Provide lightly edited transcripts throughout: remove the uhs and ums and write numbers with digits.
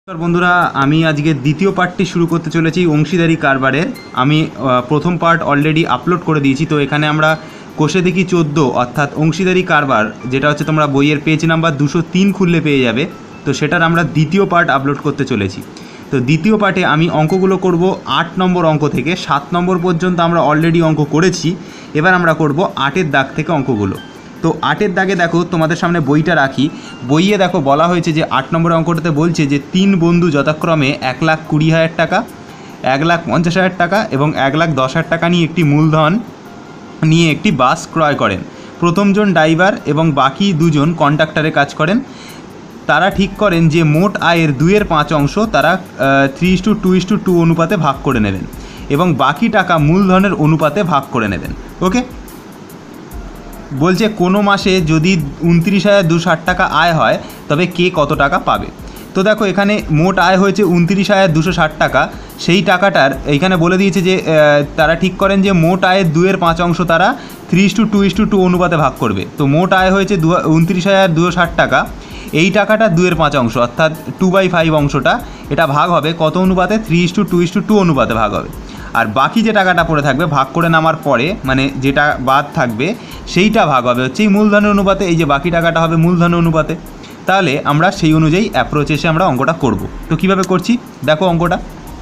বন্ধুরা, আমি আজকে দ্বিতীয় পার্টটি শুরু করতে চলেছি অংশীদারি কারবারের। আমি প্রথম পার্ট অলরেডি আপলোড করে দিয়েছি। তো এখানে আমরা কোষে দেখি 14 অর্থাৎ অংশীদারি কারবার, যেটা হচ্ছে তোমরা বইয়ের পেজ নাম্বার 203 খুললে পেয়ে যাবে। তো সেটার আমরা দ্বিতীয় পার্ট আপলোড করতে চলেছি। তো দ্বিতীয় পার্টে আমি অঙ্কগুলো করব 8 নম্বর অঙ্ক থেকে 7 নম্বর পর্যন্ত আমরা অলরেডি অঙ্ক করেছি। এবার আমরা করব 8-এর দাগ থেকে অঙ্কগুলো। তো 8-এর দাগে দেখো, তোমাদের সামনে বইটা রাখি। বইয়ে দেখো বলা হয়েছে যে 8 নম্বর অঙ্কটাতে বলছে যে 3 বন্ধু যথাক্রমে 1,20,000 টাকা, 1,50,000 টাকা এবং 1,10,000 টাকা নিয়ে একটি মূলধন নিয়ে একটি বাস ক্রয় করেন। প্রথমজন ড্রাইভার এবং বাকি দুজন কন্ডাক্টরে কাজ করেন। তারা ঠিক করেন যে মোট আয়ের 2/5 অংশ তারা 3:2:2 অনুপাতে ভাগ করে নেবেন এবং বাকি টাকা মূলধনের অনুপাতে ভাগ করে নেবেন। ওকে, বলছে কোনো মাসে যদি 29,260 টাকা আয় হয় তবে কে কত টাকা পাবে। তো দেখো, এখানে মোট আয় হয়েছে 29,260 টাকা। সেই টাকাটার এইখানে বলে দিয়েছে যে তারা ঠিক করেন যে মোট আয়ের 2/5 অংশ তারা 3:2:2 অনুপাতে ভাগ করবে। তো মোট আয় হয়েছে 29,260 টাকা। এই টাকাটা 2/5 অংশ অর্থাৎ 2/5 অংশটা এটা ভাগ হবে কত অনুপাতে? 3:2:2 অনুপাতে ভাগ হবে। আর বাকি যে টাকাটা পড়ে থাকবে ভাগ করে নামার পরে, মানে যেটা বাদ থাকবে সেইটা ভাগ হবে হচ্ছে এই মূলধনের অনুপাতে। এই যে বাকি টাকাটা হবে মূলধনের অনুপাতে। তাহলে আমরা সেই অনুযায়ী অ্যাপ্রোচ এসে আমরা অঙ্কটা করব। তো কীভাবে করছি দেখো অঙ্কটা।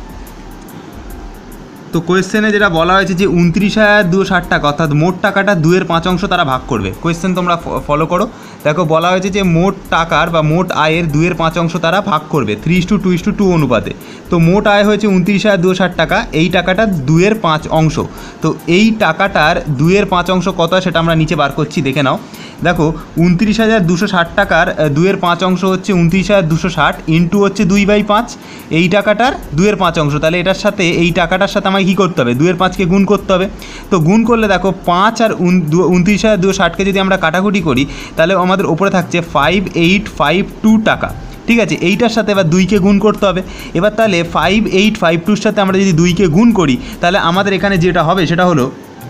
তো কোয়েশ্চেনে যেটা বলা হয়েছে যে 29,260 টাকা অর্থাৎ মোট টাকাটা 2/5 অংশ তারা ভাগ করবে। কোয়েশ্চেন তোমরা ফলো করো। দেখো বলা হয়েছে যে মোট টাকার বা মোট আয়ের 2/5 অংশ তারা ভাগ করবে 3:2:2 অনুপাতে। তো মোট আয় হয়েছে 29,260 টাকা। এই টাকাটা 2/5 অংশ। তো এই টাকাটার 2/5 অংশ কত সেটা আমরা নিচে বার করছি, দেখে নাও। দেখো 29,260 টাকার 2/5 অংশ হচ্ছে 29,260 ইন্টু হচ্ছে 2/5। এই টাকাটার 2/5 অংশ। তাহলে এটার সাথে এই টাকাটার সাথে আমাকে কী করতে হবে? 2/5কে গুণ করতে হবে। তো গুণ করলে দেখো 5 আর 29,260কে যদি আমরা কাটাকুটি করি তাহলে আমাদের ওপরে থাকছে 5,852 টাকা। ঠিক আছে, এইটার সাথে এবার 2কে গুণ করতে হবে। এবার তাহলে 5,852-র সাথে আমরা যদি 2কে গুণ করি তাহলে আমাদের এখানে যেটা হবে সেটা হলো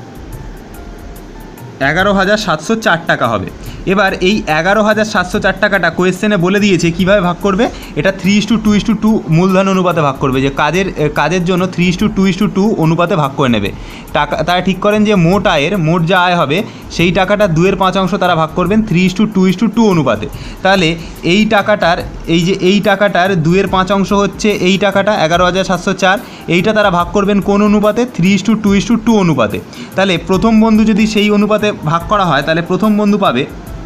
11,704 টাকা হবে। এবার এই 11,704 টাকাটা কোয়েশ্চেনে বলে দিয়েছে কীভাবে ভাগ করবে। এটা 3:2:2 মূলধন অনুপাতে ভাগ করবে, যে কাজের জন্য 3:2:2 অনুপাতে ভাগ করে নেবে টাকা। তারা ঠিক করেন যে মোট যা আয় হবে সেই টাকাটা 2/5 অংশ তারা ভাগ করবেন 3:2:2 অনুপাতে। তাহলে এই টাকাটার 2/5 অংশ হচ্ছে এই টাকাটা 11,704। এইটা তারা ভাগ করবেন কোন অনুপাতে? 3:2:2 অনুপাতে। তাহলে প্রথম বন্ধু যদি সেই অনুপাতে ভাগ করা হয় তাহলে প্রথম বন্ধু পাবে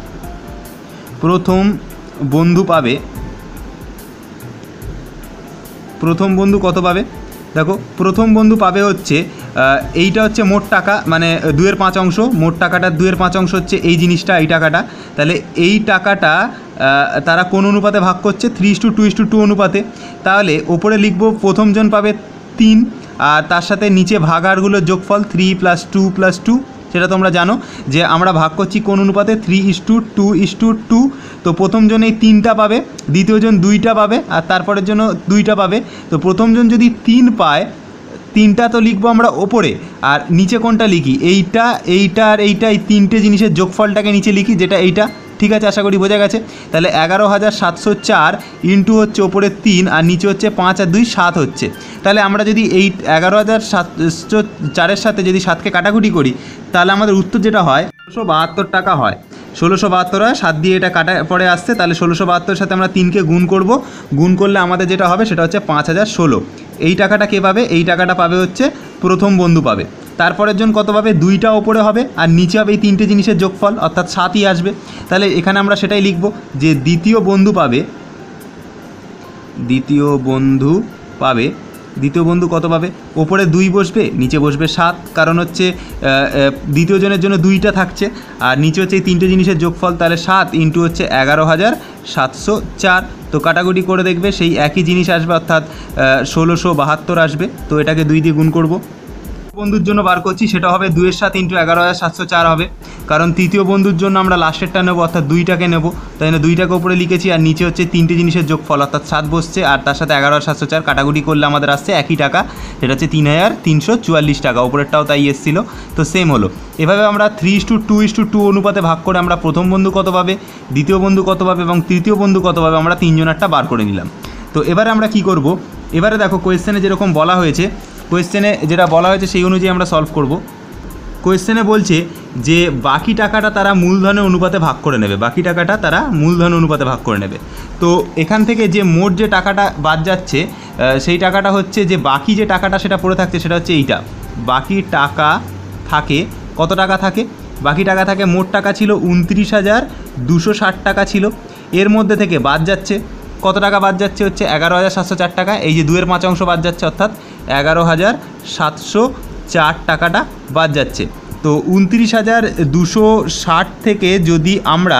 কত পাবে? দেখো প্রথম বন্ধু পাবে হচ্ছে এইটা হচ্ছে মোট টাকা, মানে 2/5 অংশ। মোট টাকাটার 2/5 অংশ হচ্ছে এই জিনিসটা, এই টাকাটা। তাহলে এই টাকাটা তারা কোন অনুপাতে ভাগ করছে? 3:2:2 অনুপাতে। তাহলে ওপরে লিখব প্রথমজন পাবে 3 আর তার সাথে নিচে ভাগারগুলোর যোগফল 3 + 2 + 2। সেটা তোমরা জানো যে আমরা ভাগ করছি কোন অনুপাতে? 3:2:2। তো প্রথমজন এই 3টা পাবে, দ্বিতীয়জন 2টা পাবে আর তারপরের জন্য 2টা পাবে। তো প্রথমজন যদি 3 পায়, 3টা তো লিখবো আমরা ওপরে, আর নিচে কোনটা লিখি? এইটা এই 3টে জিনিসের যোগফলটাকে নিচে লিখি, যেটা এইটা। ঠিক আছে, আশা করি বোঝা গেছে। তাহলে 11,704 ইন্টু হচ্ছে ওপরে 3 আর নিচে হচ্ছে 5 আর 2 7 হচ্ছে। তাহলে আমরা যদি এই 11,704-এর সাথে যদি 7কে কাটাকুটি করি তাহলে আমাদের উত্তর যেটা হয় 1,672 টাকা হয়। 1,672 হয়, 7 দিয়ে এটা কাটা পরে আসছে। তাহলে 1,672-এর সাথে আমরা 3কে গুণ করব। গুণ করলে আমাদের যেটা হবে সেটা হচ্ছে 5,016। এই টাকাটা কে পাবে? এই টাকাটা পাবে হচ্ছে প্রথম বন্ধু পাবে। তারপরের জন কত পাবে? 2টা ওপরে হবে আর নিচে হবে এই 3টে জিনিসের যোগফল অর্থাৎ 7ই আসবে। তাহলে এখানে আমরা সেটাই লিখব যে দ্বিতীয় বন্ধু কত পাবে? ওপরে 2 বসবে, নিচে বসবে 7, কারণ হচ্ছে দ্বিতীয় জনের জন্য 2টা থাকছে আর নিচে হচ্ছে এই 3টে জিনিসের যোগফল। তাহলে 7 ইন্টু হচ্ছে 11,704। তো কাটাকুটি করে দেখবে সেই একই জিনিস আসবে অর্থাৎ 1,672 আসবে। তো এটাকে 2 দিয়ে গুণ করব। বন্ধুর জন্য বার করছি সেটা হবে 2-এর 7 ইন্টু 11,704 হবে, কারণ তৃতীয় বন্ধুর জন্য আমরা লাস্টেরটা নেব অর্থাৎ 2টাকে নেব। তাই জন্য 2টাকে উপরে লিখেছি আর নিচে হচ্ছে 3টে জিনিসের যোগফল অর্থাৎ 7 বসছে আর তার সাথে 11,704। কাটাকুটি করলে আমাদের আসছে একই টাকা, সেটা হচ্ছে 3,344 টাকা। উপরেরটাও তাই এসেছিল, তো সেম হলো। এভাবে আমরা 3:2:2 অনুপাতে ভাগ করে আমরা প্রথম বন্ধু কত পাবে, দ্বিতীয় বন্ধু কত পাবে এবং তৃতীয় বন্ধু কত পাবে আমরা তিনজনেরটা বার করে নিলাম। তো এবারে আমরা কি করব, এবারে দেখো কোয়েশ্চেনে যেরকম বলা হয়েছে, কোয়েশ্চেনে যেটা বলা হয়েছে সেই অনুযায়ী আমরা সলভ করব। কোয়েশ্চেনে বলছে যে বাকি টাকাটা তারা মূলধনের অনুপাতে ভাগ করে নেবে, বাকি টাকাটা তারা মূলধন অনুপাতে ভাগ করে নেবে। তো এখান থেকে যে মোট যে টাকাটা বাদ যাচ্ছে সেই টাকাটা হচ্ছে, যে বাকি যে টাকাটা সেটা পড়ে থাকছে সেটা হচ্ছে এইটা। বাকি টাকা থাকে, কত টাকা থাকে, বাকি টাকা থাকে, মোট টাকা ছিল 29,260 টাকা ছিল। এর মধ্যে থেকে বাদ যাচ্ছে কত টাকা বাদ যাচ্ছে, হচ্ছে 11,704 টাকা। এই যে 2-এর 5 অংশ বাদ যাচ্ছে, অর্থাৎ 11,704 টাকাটা বাদ যাচ্ছে। তো 29,260 থেকে যদি আমরা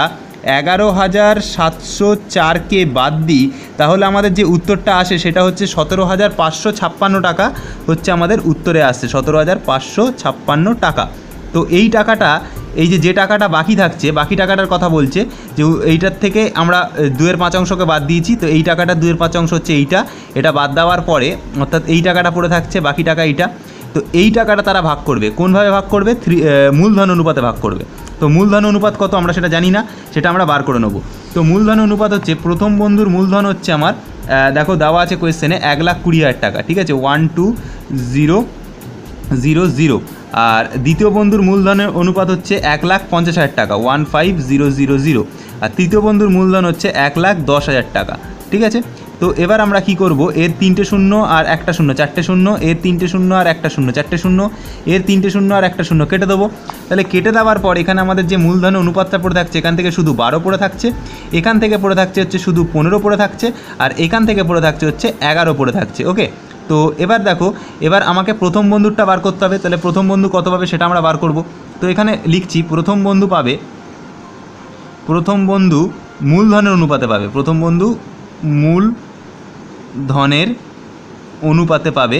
11,704কে বাদ দিই, তাহলে আমাদের যে উত্তরটা আসে সেটা হচ্ছে 17,556 টাকা হচ্ছে আমাদের উত্তরে আসছে, 17,556 টাকা। তো এই টাকাটা, এই যে টাকাটা বাকি থাকছে, বাকি টাকাটার কথা বলছে যে এইটার থেকে আমরা 2-এর 5 অংশকে বাদ দিয়েছি। তো এই টাকাটা 2-এর 5 অংশ হচ্ছে এইটা, এটা বাদ দেওয়ার পরে অর্থাৎ এই টাকাটা পড়ে থাকছে, বাকি টাকা এইটা। তো এই টাকাটা তারা ভাগ করবে, কোনভাবে ভাগ করবে, মূলধন অনুপাতে ভাগ করবে। তো মূলধন অনুপাত কত আমরা সেটা জানি না, সেটা আমরা বার করে নেব। তো মূলধন অনুপাত হচ্ছে, প্রথম বন্ধুর মূলধন হচ্ছে আমার, দেখো দেওয়া আছে কোয়েশ্চেনে 1,20,000 টাকা, ঠিক আছে, 12000। আর দ্বিতীয় বন্ধুর মূলধনের অনুপাত হচ্ছে 1,50,000 টাকা, 15,000। আর তৃতীয় বন্ধুর মূলধন হচ্ছে 1,10,000 টাকা, ঠিক আছে। তো এবার আমরা কি করব, এর 3টে শূন্য আর একটা শূন্য, 4টে শূন্য, এর 3টে শূন্য আর একটা শূন্য, 4টে শূন্য, এর 3টে শূন্য আর একটা শূন্য কেটে দেবো। তাহলে কেটে দেওয়ার পর এখানে আমাদের যে মূলধনের অনুপাতটা পড়ে থাকছে, এখান থেকে শুধু 12 পড়ে থাকছে, এখান থেকে পড়ে থাকছে হচ্ছে শুধু 15 পড়ে থাকছে, আর এখান থেকে পড়ে থাকছে হচ্ছে 11 পড়ে থাকছে। ওকে, তো এবার দেখো, এবার আমাকে প্রথম বন্ধুরটা বার করতে হবে। তাহলে প্রথম বন্ধু কত পাবে সেটা আমরা বার করব। তো এখানে লিখছি, প্রথম বন্ধু পাবে, প্রথম বন্ধু মূলধনের অনুপাতে পাবে, প্রথম বন্ধু মূলধনের অনুপাতে পাবে,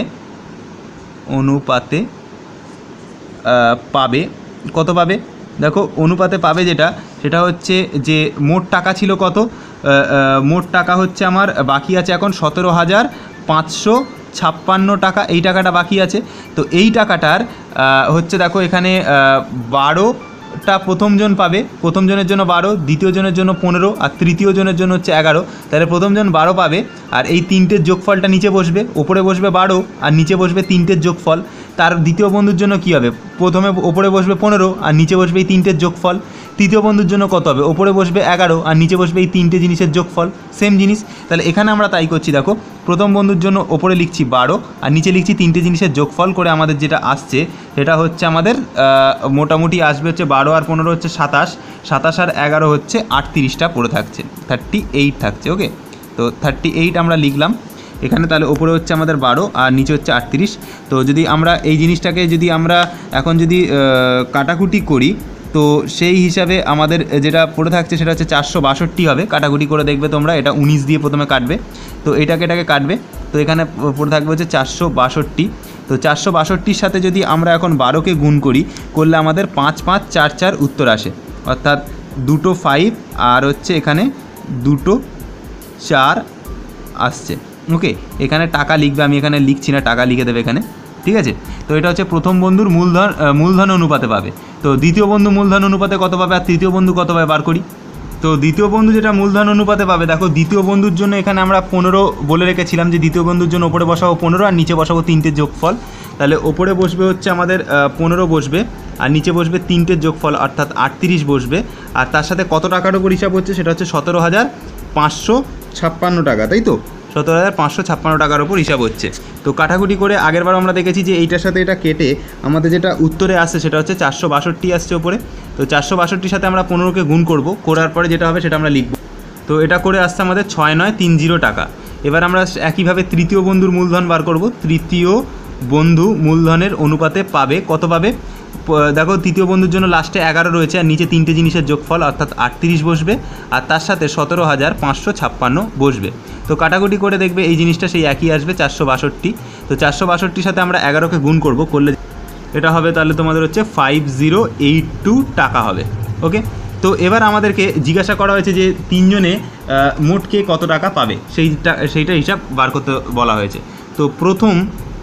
কত পাবে, দেখো অনুপাতে পাবে যেটা, সেটা হচ্ছে যে মোট টাকা ছিল কত, মোট টাকা হচ্ছে আমার বাকি আছে এখন 17,556 টাকা, এই টাকাটা বাকি আছে। তো এই টাকাটার হচ্ছে দেখো এখানে 12টা প্রথমজন পাবে, প্রথম জনের জন্য 12, দ্বিতীয় জনের জন্য 15, আর তৃতীয় জনের জন্য হচ্ছে 11। তাহলে প্রথমজন 12 পাবে, আর এই 3টের যোগফলটা নিচে বসবে, ওপরে বসবে 12 আর নিচে বসবে 3টের যোগফল। তার দ্বিতীয় বন্ধুর জন্য কী হবে, প্রথমে ওপরে বসবে 15 আর নিচে বসবে এই 3টের যোগফল। তৃতীয় বন্ধুর জন্য কত হবে, ওপরে বসবে 11 আর নিচে বসবে এই 3টে জিনিসের যোগফল, সেম জিনিস। তাহলে এখানে আমরা তাই করছি, দেখো প্রথম বন্ধুর জন্য ওপরে লিখছি 12 আর নিচে লিখছি 3টে জিনিসের যোগফল করে, আমাদের যেটা আসছে সেটা হচ্ছে আমাদের মোটামুটি আসবে হচ্ছে 12 আর 15 হচ্ছে 27, 27 আর 11 হচ্ছে 38টা পড়ে থাকছে, 38 থাকছে। ওকে, তো 38 আমরা লিখলাম এখানে। তাহলে ওপরে হচ্ছে আমাদের 12 আর নিচে হচ্ছে 38। তো যদি আমরা এই জিনিসটাকে যদি আমরা এখন যদি কাটাকুটি করি, তো সেই হিসাবে আমাদের যেটা পড়ে থাকছে সেটা হচ্ছে 462 হবে। কাটাকুটি করে দেখবে তোমরা, এটা 19 দিয়ে প্রথমে কাটবে, তো এটাকে কাটবে, তো এখানে পড়ে থাকবে হচ্ছে 462। তো 462-র সাথে যদি আমরা এখন 12কে গুণ করি, করলে আমাদের 5544 উত্তর আসে, অর্থাৎ 2টো 5 আর হচ্ছে এখানে 2টো 4 আসছে। ওকে, এখানে টাকা লিখবে, আমি এখানে লিখছি না, টাকা লিখে দেবে এখানে, ঠিক আছে। তো এটা হচ্ছে প্রথম বন্ধুর মূলধন অনুপাতে পাবে। তো দ্বিতীয় বন্ধু মূলধন অনুপাতে কত পাবে, আর তৃতীয় বন্ধু কত পাবে বার করি। তো দ্বিতীয় বন্ধু যেটা মূলধন অনুপাতে পাবে, দেখো দ্বিতীয় বন্ধুর জন্য এখানে আমরা 15 বলে রেখেছিলাম, যে দ্বিতীয় বন্ধুর জন্য ওপরে বসাবো 15 আর নিচে বসাবো 3টের যোগফল। তাহলে ওপরে বসবে হচ্ছে আমাদের 15 বসবে, আর নিচে বসবে 3টের যোগফল অর্থাৎ 38 বসবে। আর তার সাথে কত টাকার উপর হিসাব হচ্ছে, সেটা হচ্ছে 17,556 টাকা, তাই তো, 17,556 টাকার উপর হিসাব হচ্ছে। তো কাটাকুটি করে আগেরবার আমরা দেখেছি যে এইটার সাথে এটা কেটে আমাদের যেটা উত্তরে আসছে সেটা হচ্ছে 462 আসছে ওপরে। তো 462-র সাথে আমরা 15কে গুণ করব, করার পরে যেটা হবে সেটা আমরা লিখব। তো এটা করে আসছে আমাদের 6930 টাকা। এবার আমরা একইভাবে তৃতীয় বন্ধুর মূলধন বার করব। তৃতীয় বন্ধু মূলধনের অনুপাতে পাবে, কত পাবে, দেখো তৃতীয় বন্ধুর জন্য লাস্টে 11 রয়েছে আর নিচে 3টে জিনিসের যোগফল অর্থাৎ 38 বসবে, আর তার সাথে 17,556 বসবে। তো কাটাকুটি করে দেখবে এই জিনিসটা সেই একই আসবে, 462। তো 462-র সাথে আমরা 11কে গুণ করব, করলে এটা হবে তাহলে তোমাদের হচ্ছে 5082 টাকা হবে। ওকে, তো এবার আমাদেরকে জিজ্ঞাসা করা হয়েছে যে তিনজনে মোট কে কত টাকা পাবে, সেইটা হিসাব বার করতে বলা হয়েছে। তো প্রথম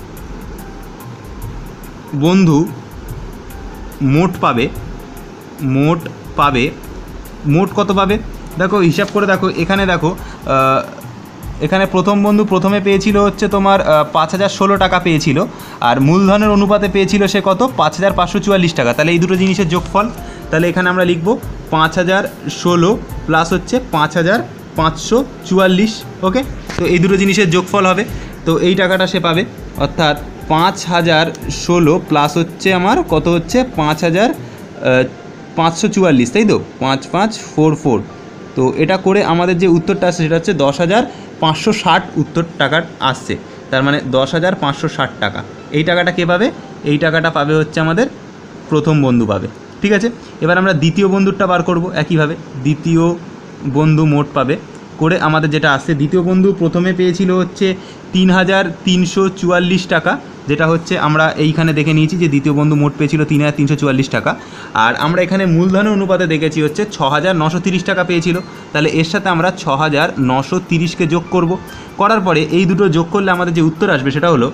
বন্ধু মোট পাবে, মোট কত পাবে, দেখো হিসাব করে দেখো, এখানে দেখো এখানে প্রথম বন্ধু প্রথমে পেয়েছিল হচ্ছে তোমার 5016 টাকা পেয়েছিল, আর মূলধনের অনুপাতে পেয়েছিল সে কত 5544 টাকা। তাহলে এই দুটো জিনিসের যোগফল, তাহলে এখানে আমরা লিখব 5016 প্লাস হচ্ছে 5544। ওকে, তো এই দুটো জিনিসের যোগফল হবে, তো এই টাকাটা সে পাবে, অর্থাৎ 5016 প্লাস হচ্ছে আমার কত হচ্ছে 5544, তাই তো 5544। তো এটা করে আমাদের যে উত্তরটা আসছে সেটা হচ্ছে 10,560 উত্তর টাকার আসছে, তার মানে 10,560 টাকা। এই টাকাটা কে পাবে? এই টাকাটা পাবে হচ্ছে আমাদের প্রথম বন্ধু পাবে। ঠিক আছে, এবার আমরা দ্বিতীয় বন্ধুরটা বার করব একইভাবে। দ্বিতীয় বন্ধু মোট পাবে করে আমাদের যেটা আসছে, দ্বিতীয় বন্ধু প্রথমে পেয়েছিল হচ্ছে 3,344 টাকা, যেটা হচ্ছে আমরা এইখানে দেখে নিয়েছি যে দ্বিতীয় বন্ধু মোট পেয়েছিল 3,344 টাকা। আর আমরা এখানে মূলধনের অনুপাতে দেখেছি হচ্ছে 6,930 টাকা পেয়েছিল, তাহলে এর সাথে আমরা 6,930কে যোগ করব। করার পরে এই দুটো যোগ করলে আমাদের যে উত্তর আসবে সেটা হলো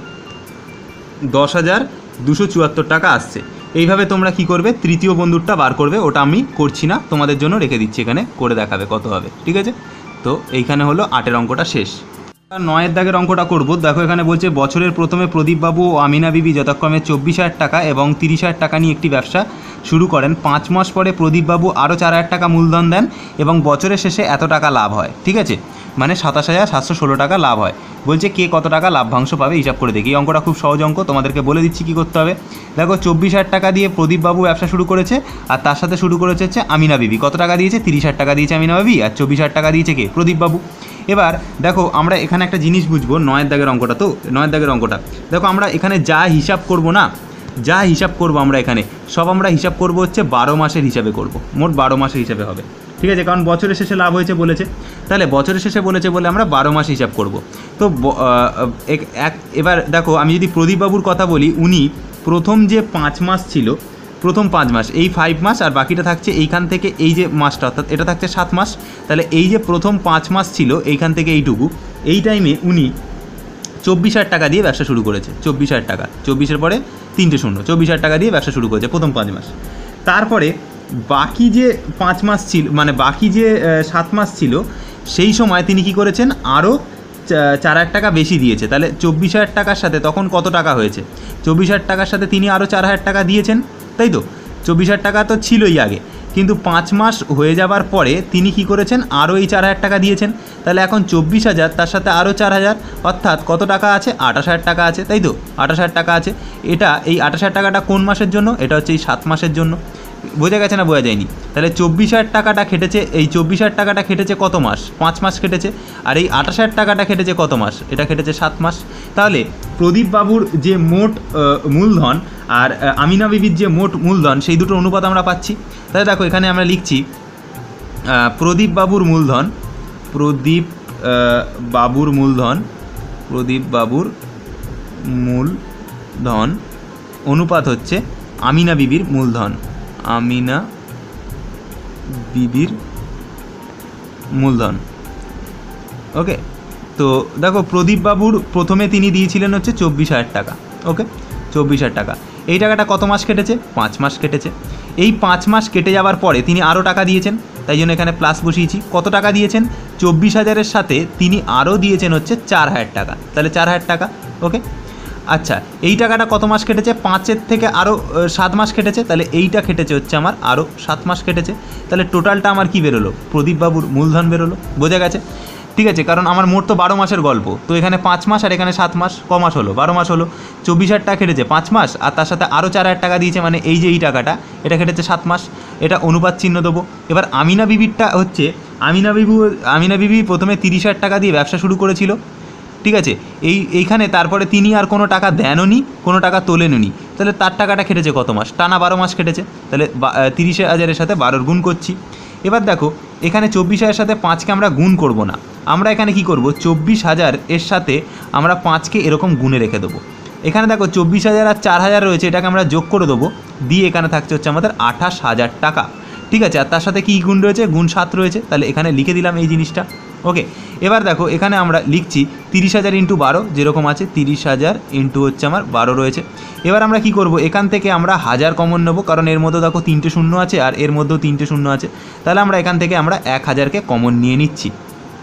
10,274 টাকা আসছে। এইভাবে তোমরা কি করবে, তৃতীয় বন্ধুরটা বার করবে, ওটা আমি করছি না, তোমাদের জন্য রেখে দিচ্ছি, এখানে করে দেখাবে কত হবে। ঠিক আছে, তো এইখানে হলো 8এর অঙ্কটা শেষ। 9এর দাগের অঙ্কটা করব। দেখো এখানে বলছে বছরের প্রথমে প্রদীপবাবু ও আমিনা বিবি যথাক্রমে 24,000 টাকা এবং 30,000 টাকা নিয়ে একটি ব্যবসা শুরু করেন। 5 মাস পরে প্রদীপবাবু আরও 4,000 টাকা মূলধন দেন এবং বছরের শেষে এত টাকা লাভ হয়। ঠিক আছে, মানে 27,716 টাকা লাভ হয়। বলছে কে কত টাকা লাভ্যাংশ পাবে হিসাব করে দেখি। এই অঙ্কটা খুব সহজ অঙ্ক, তোমাদেরকে বলে দিচ্ছি কী করতে হবে। দেখো 24,000 টাকা দিয়ে প্রদীপবাবু ব্যবসা শুরু করেছে, আর তার সাথে শুরু করেছে হচ্ছে আমিনা বিবি। কত টাকা দিয়েছে? 30,000 টাকা দিয়েছে আমিনা বিবি, আর 24,000 টাকা দিয়েছে কে? প্রদীপবাবু। এবার দেখো আমরা এখানে একটা জিনিস বুঝবো, 9এর দাগের অঙ্কটা, তো 9এর দাগের অঙ্কটা দেখো আমরা এখানে যা হিসাব করব না, যা হিসাব করব আমরা এখানে সব আমরা হিসাব করব হচ্ছে 12 মাসের হিসাবে করব, মোট 12 মাসের হিসাবে হবে। ঠিক আছে, কারণ বছরের শেষে লাভ হয়েছে বলেছে, তাহলে বছরের শেষে বলেছে বলে আমরা 12 মাস হিসাব করব। তো এবার দেখো আমি যদি প্রদীপবাবুর কথা বলি, উনি প্রথম যে 5 মাস ছিল, প্রথম 5 মাস, এই 5 মাস আর বাকিটা থাকছে এইখান থেকে এই যে মাসটা, অর্থাৎ এটা থাকছে 7 মাস। তাহলে এই যে প্রথম 5 মাস ছিল এইখান থেকে এইটুকু, এই টাইমে উনি 24,000 টাকা দিয়ে ব্যবসা শুরু করেছে। 24,000 টাকা, 24-এর পরে 3টে শূন্য, 24,000 টাকা দিয়ে ব্যবসা শুরু করেছে প্রথম 5 মাস। তারপরে বাকি যে 5 মাস ছিল, মানে বাকি যে 7 মাস ছিল, সেই সময় তিনি কি করেছেন, আরও 4,000 টাকা বেশি দিয়েছে। তাহলে 24,000 টাকার সাথে তখন কত টাকা হয়েছে? 24,000 টাকার সাথে তিনি আরও 4,000 টাকা দিয়েছেন, তাই তো? 24,000 টাকা তো ছিলই আগে, কিন্তু 5 মাস হয়ে যাবার পরে তিনি কি করেছেন, আরও এই 4,000 টাকা দিয়েছেন। তাহলে এখন 24,000 তার সাথে আরও 4,000, অর্থাৎ কত টাকা আছে? 28,000 টাকা আছে, তাই তো? 28,000 টাকা আছে। এটা এই 28,000 টাকাটা কোন মাসের জন্য? এটা হচ্ছে এই 7 মাসের জন্য। বোঝা গেছে না বোঝা যায়নি? তাহলে 24,000 টাকাটা খেটেছে, এই 24,000 টাকাটা খেটেছে কত মাস? 5 মাস খেটেছে। আর এই 28,000 টাকাটা খেটেছে কত মাস? এটা খেটেছে 7 মাস। তাহলে প্রদীপবাবুর যে মোট মূলধন আর আমিনা বিবির যে মোট মূলধন, সেই দুটো অনুপাত আমরা পাচ্ছি। তাহলে দেখো এখানে আমরা লিখছি প্রদীপবাবুর মূলধন, প্রদীপবাবুর মূলধন অনুপাত হচ্ছে আমিনা বিবির মূলধন, আমিনা বিবির মূলধন। ওকে, তো দেখো প্রদীপবাবুর প্রথমে তিনি দিয়েছিলেন হচ্ছে 24,000 টাকা। ওকে, 24,000 টাকা। এই টাকাটা কত মাস কেটেছে? 5 মাস কেটেছে। এই 5 মাস কেটে যাওয়ার পরে তিনি আরও টাকা দিয়েছেন, তাই জন্য এখানে প্লাস বসিয়েছি। কত টাকা দিয়েছেন? 24,000-এর সাথে তিনি আরও দিয়েছেন হচ্ছে 4,000 টাকা, তাহলে 4,000 টাকা। ওকে, আচ্ছা এই টাকাটা কত মাস কেটেছে? 5-এর থেকে আরও 7 মাস কেটেছে, তাহলে এইটা কেটেছে হচ্ছে আমার আরও 7 মাস কেটেছে। তাহলে টোটালটা আমার কি বেরোলো? প্রদীপবাবুর মূলধন বেরোলো। বোঝা গেছে? ঠিক আছে, কারণ আমার মোট তো 12 মাসের গল্প, তো এখানে 5 মাস আর এখানে 7 মাস, ক মাস হলো? 12 মাস হলো। 24,000 টাকা কেটেছে 5 মাস, আর তার সাথে আরও 4,000 টাকা দিয়েছে, মানে এই যে এই টাকাটা, এটা কেটেছে 7 মাস। এটা অনুপাত চিহ্ন দেবো। এবার আমিনা বিবিরটা হচ্ছে, আমিনা বিবি প্রথমে 30,000 টাকা দিয়ে ব্যবসা শুরু করেছিল। ঠিক আছে, এইখানে তারপরে তিনি আর কোনো টাকা দেনওনি, কোনো টাকা তোলেননি, তাহলে তার টাকাটা কেটেছে কত মাস? টানা 12 মাস কেটেছে। তাহলে 30,000-এর সাথে 12-র গুণ করছি। এবার দেখো এখানে 24,000-এর সাথে 5কে আমরা গুণ করব না, আমরা এখানে কি করব? 24,000-এর সাথে আমরা 5কে এরকম গুণে রেখে দেবো। এখানে দেখো 24,000 আর 4,000 রয়েছে, এটাকে আমরা যোগ করে দেবো, দিয়ে এখানে থাকছে হচ্ছে আমাদের 28,000 টাকা। ঠিক আছে, আর তার সাথে কী গুণ রয়েছে? গুণ 7 রয়েছে, তাহলে এখানে লিখে দিলাম এই জিনিসটা। ওকে, এবার দেখো এখানে আমরা লিখছি 30,000 ইন্টু 12, যেরকম আছে 30,000 ইন্টু হচ্ছে আমার 12 রয়েছে। এবার আমরা কি করব? এখান থেকে আমরা 1000 কমন নেব, কারণ এর মধ্যে দেখো 3টে শূন্য আছে আর এর মধ্যেও 3টে শূন্য আছে, তাহলে আমরা এখান থেকে আমরা 1000-কে কমন নিয়ে নিচ্ছি।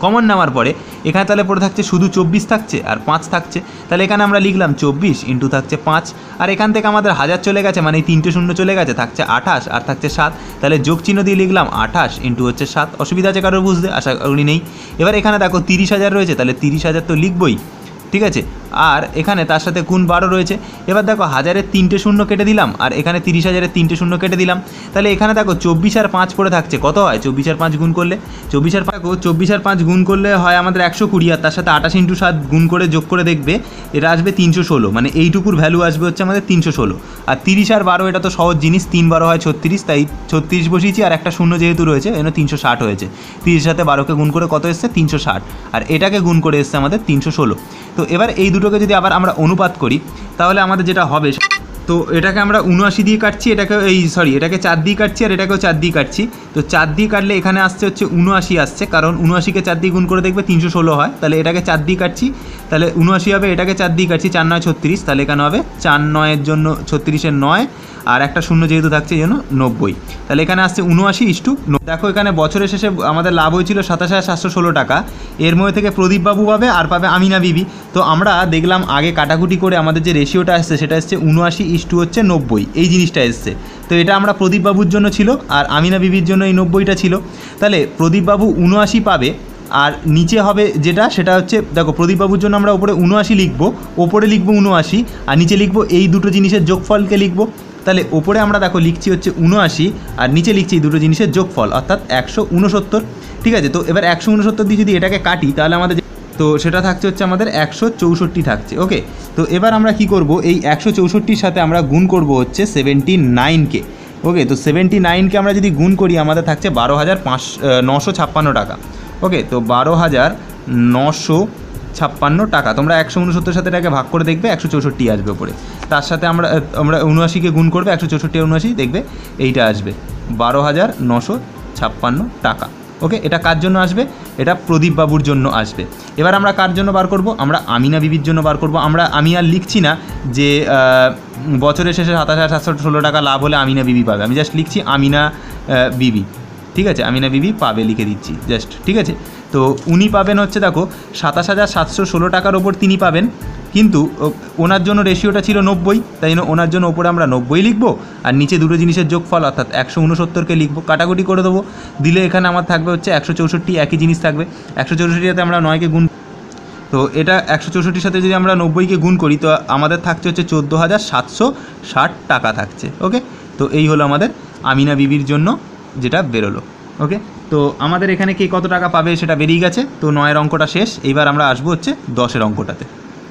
কমন নেওয়ার পরে এখানে তাহলে পড়ে থাকছে শুধু 24 থাকছে আর 5 থাকছে, তাহলে এখানে আমরা লিখলাম 24 ইন্টু থাকছে 5, আর এখান থেকে আমাদের 1000 চলে গেছে, মানে এই 3টে শূন্য চলে গেছে, থাকছে 28 আর থাকছে 7, তাহলে যোগ চিহ্ন দিয়ে লিখলাম 28 ইন্টু হচ্ছে 7। অসুবিধা আছে কারোর বুঝতে? আশা করি নেই। এবার এখানে দেখো 30,000 রয়েছে, তাহলে 30,000 তো লিখবই, ঠিক আছে। আর এখানে তার সাথে গুণ 12 রয়েছে। এবার দেখো 1000-এর 3টে শূন্য কেটে দিলাম, আর এখানে 30,000-এর 3টে শূন্য কেটে দিলাম, তাহলে এখানে দেখো 24 আর 5 পড়ে থাকছে। কত হয় 24 আর 5 গুণ করলে? 24 আর 5 গুণ করলে হয় আমাদের 120, আর তার সাথে 28 ইন্টু 7 গুণ করে যোগ করে দেখবে এটা আসবে 316, মানে এইটুকুর ভ্যালু আসবে হচ্ছে আমাদের 316। আর 30 আর 12 এটা তো সহজ জিনিস, 3 12 হয় 36, তাই 36 বসিয়েছি, আর একটা শূন্য যেহেতু রয়েছে এই জন্য 360 হয়েছে। 30-এর সাথে 12কে গুণ করে কত এসছে? 360, আর এটাকে গুণ করে এসছে আমাদের 316। তো এবার এই দুটোকে যদি আবার আমরা অনুপাত করি তাহলে আমাদের যেটা হবে, তো এটাকে আমরা 79 দিয়ে কাটছি, এটাকে এটাকে 4 দিয়ে কাটছি, আর এটাকেও 4 দিয়ে কাটছি। তো 4 দিয়ে কাটলে এখানে আসছে হচ্ছে 79 আসছে, কারণ 79কে 4 দিয়ে গুণ করে দেখবে 316 হয়, তাহলে এটাকে 4 দিয়ে কাটছি, তাহলে 79 হবে, এটাকে 4 দিয়ে কাটছি, 4 9 36, তাহলে এখানে হবে 4 9-এর জন্য 36-এর 9, আর একটা শূন্য যেহেতু থাকছে এই জন্য 90, তাহলে এখানে আসছে 79:90। দেখো এখানে বছরের শেষে আমাদের লাভ হয়েছিল 27,716 টাকা, এর মধ্যে থেকে প্রদীপবাবু পাবে আর পাবে আমিনা বিবি। তো আমরা দেখলাম আগে কাটাকুটি করে আমাদের যে রেশিওটা আসছে সেটা এসছে 79:90, এই জিনিসটা এসছে। তো এটা আমরা প্রদীপবাবুর জন্য ছিল, আর আমিনা বিবির জন্য এই 90টা ছিল। তাহলে প্রদীপবাবু 79 পাবে, আর নিচে হবে যেটা সেটা হচ্ছে, দেখো প্রদীপবাবুর জন্য আমরা ওপরে 79 লিখবো, ওপরে লিখবো 79, আর নিচে লিখবো এই দুটো জিনিসের যোগফলকে লিখবো। তাহলে ওপরে আমরা দেখো লিখছি হচ্ছে 79, আর নিচে লিখছি এই দুটো জিনিসের যোগফল, অর্থাৎ 169, ঠিক আছে। তো এবার 169 দিয়ে যদি এটাকে কাটি তাহলে আমাদের তো সেটা থাকছে হচ্ছে আমাদের 164 থাকছে। ওকে, তো এবার আমরা কি করব, এই 164-র সাথে আমরা গুণ করব হচ্ছে 79কে। ওকে, তো 79কে আমরা যদি গুণ করি আমাদের থাকছে 12,956 টাকা। ওকে, তো 12,956 টাকা। তোমরা 169 সাথে এটাকে ভাগ করে দেখবে 164 আসবে ওপরে, তার সাথে আমরা 79কে গুণ করবে 164 79, দেখবে এইটা আসবে 12,956 টাকা। ওকে, এটা কার জন্য আসবে? এটা প্রদীপবাবুর জন্য আসবে। এবার আমরা কার জন্য বার করব? আমরা আমিনা বিবির জন্য বার করব। আমি আর লিখছি না যে বছরের শেষে 27,716 টাকা লাভ হলে আমিনা বিবি পাবে, আমি জাস্ট লিখছি আমিনা বিবি, ঠিক আছে, আমিনা বিবি পাবে লিখে দিচ্ছি জাস্ট, ঠিক আছে। তো উনি পাবেন হচ্ছে দেখো 27,716 টাকার ওপর তিনি পাবেন, কিন্তু ওনার জন্য রেশিওটা ছিল 90, তাই জন্য ওনার জন্য ওপরে আমরা 90 লিখবো, আর নিচে দুটো জিনিসের যোগফল অর্থাৎ 169কে লিখবো, কাটাকুটি করে দেবো, দিলে এখানে আমার থাকবে হচ্ছে 164, একই জিনিস থাকবে। 164 সাথে আমরা 9কে গুণ, তো এটা 164-র সাথে যদি আমরা 90কে গুণ করি তো আমাদের থাকছে হচ্ছে 14,760 টাকা থাকছে। ওকে, তো এই হলো আমাদের আমিনা বিবির জন্য যেটা বেরোলো। ওকে, তো আমাদের এখানে কে কত টাকা পাবে সেটা বেরিয়ে গেছে। তো 9-এর অঙ্কটা শেষ, এইবার আমরা আসবো হচ্ছে 10-এর অঙ্কটাতে।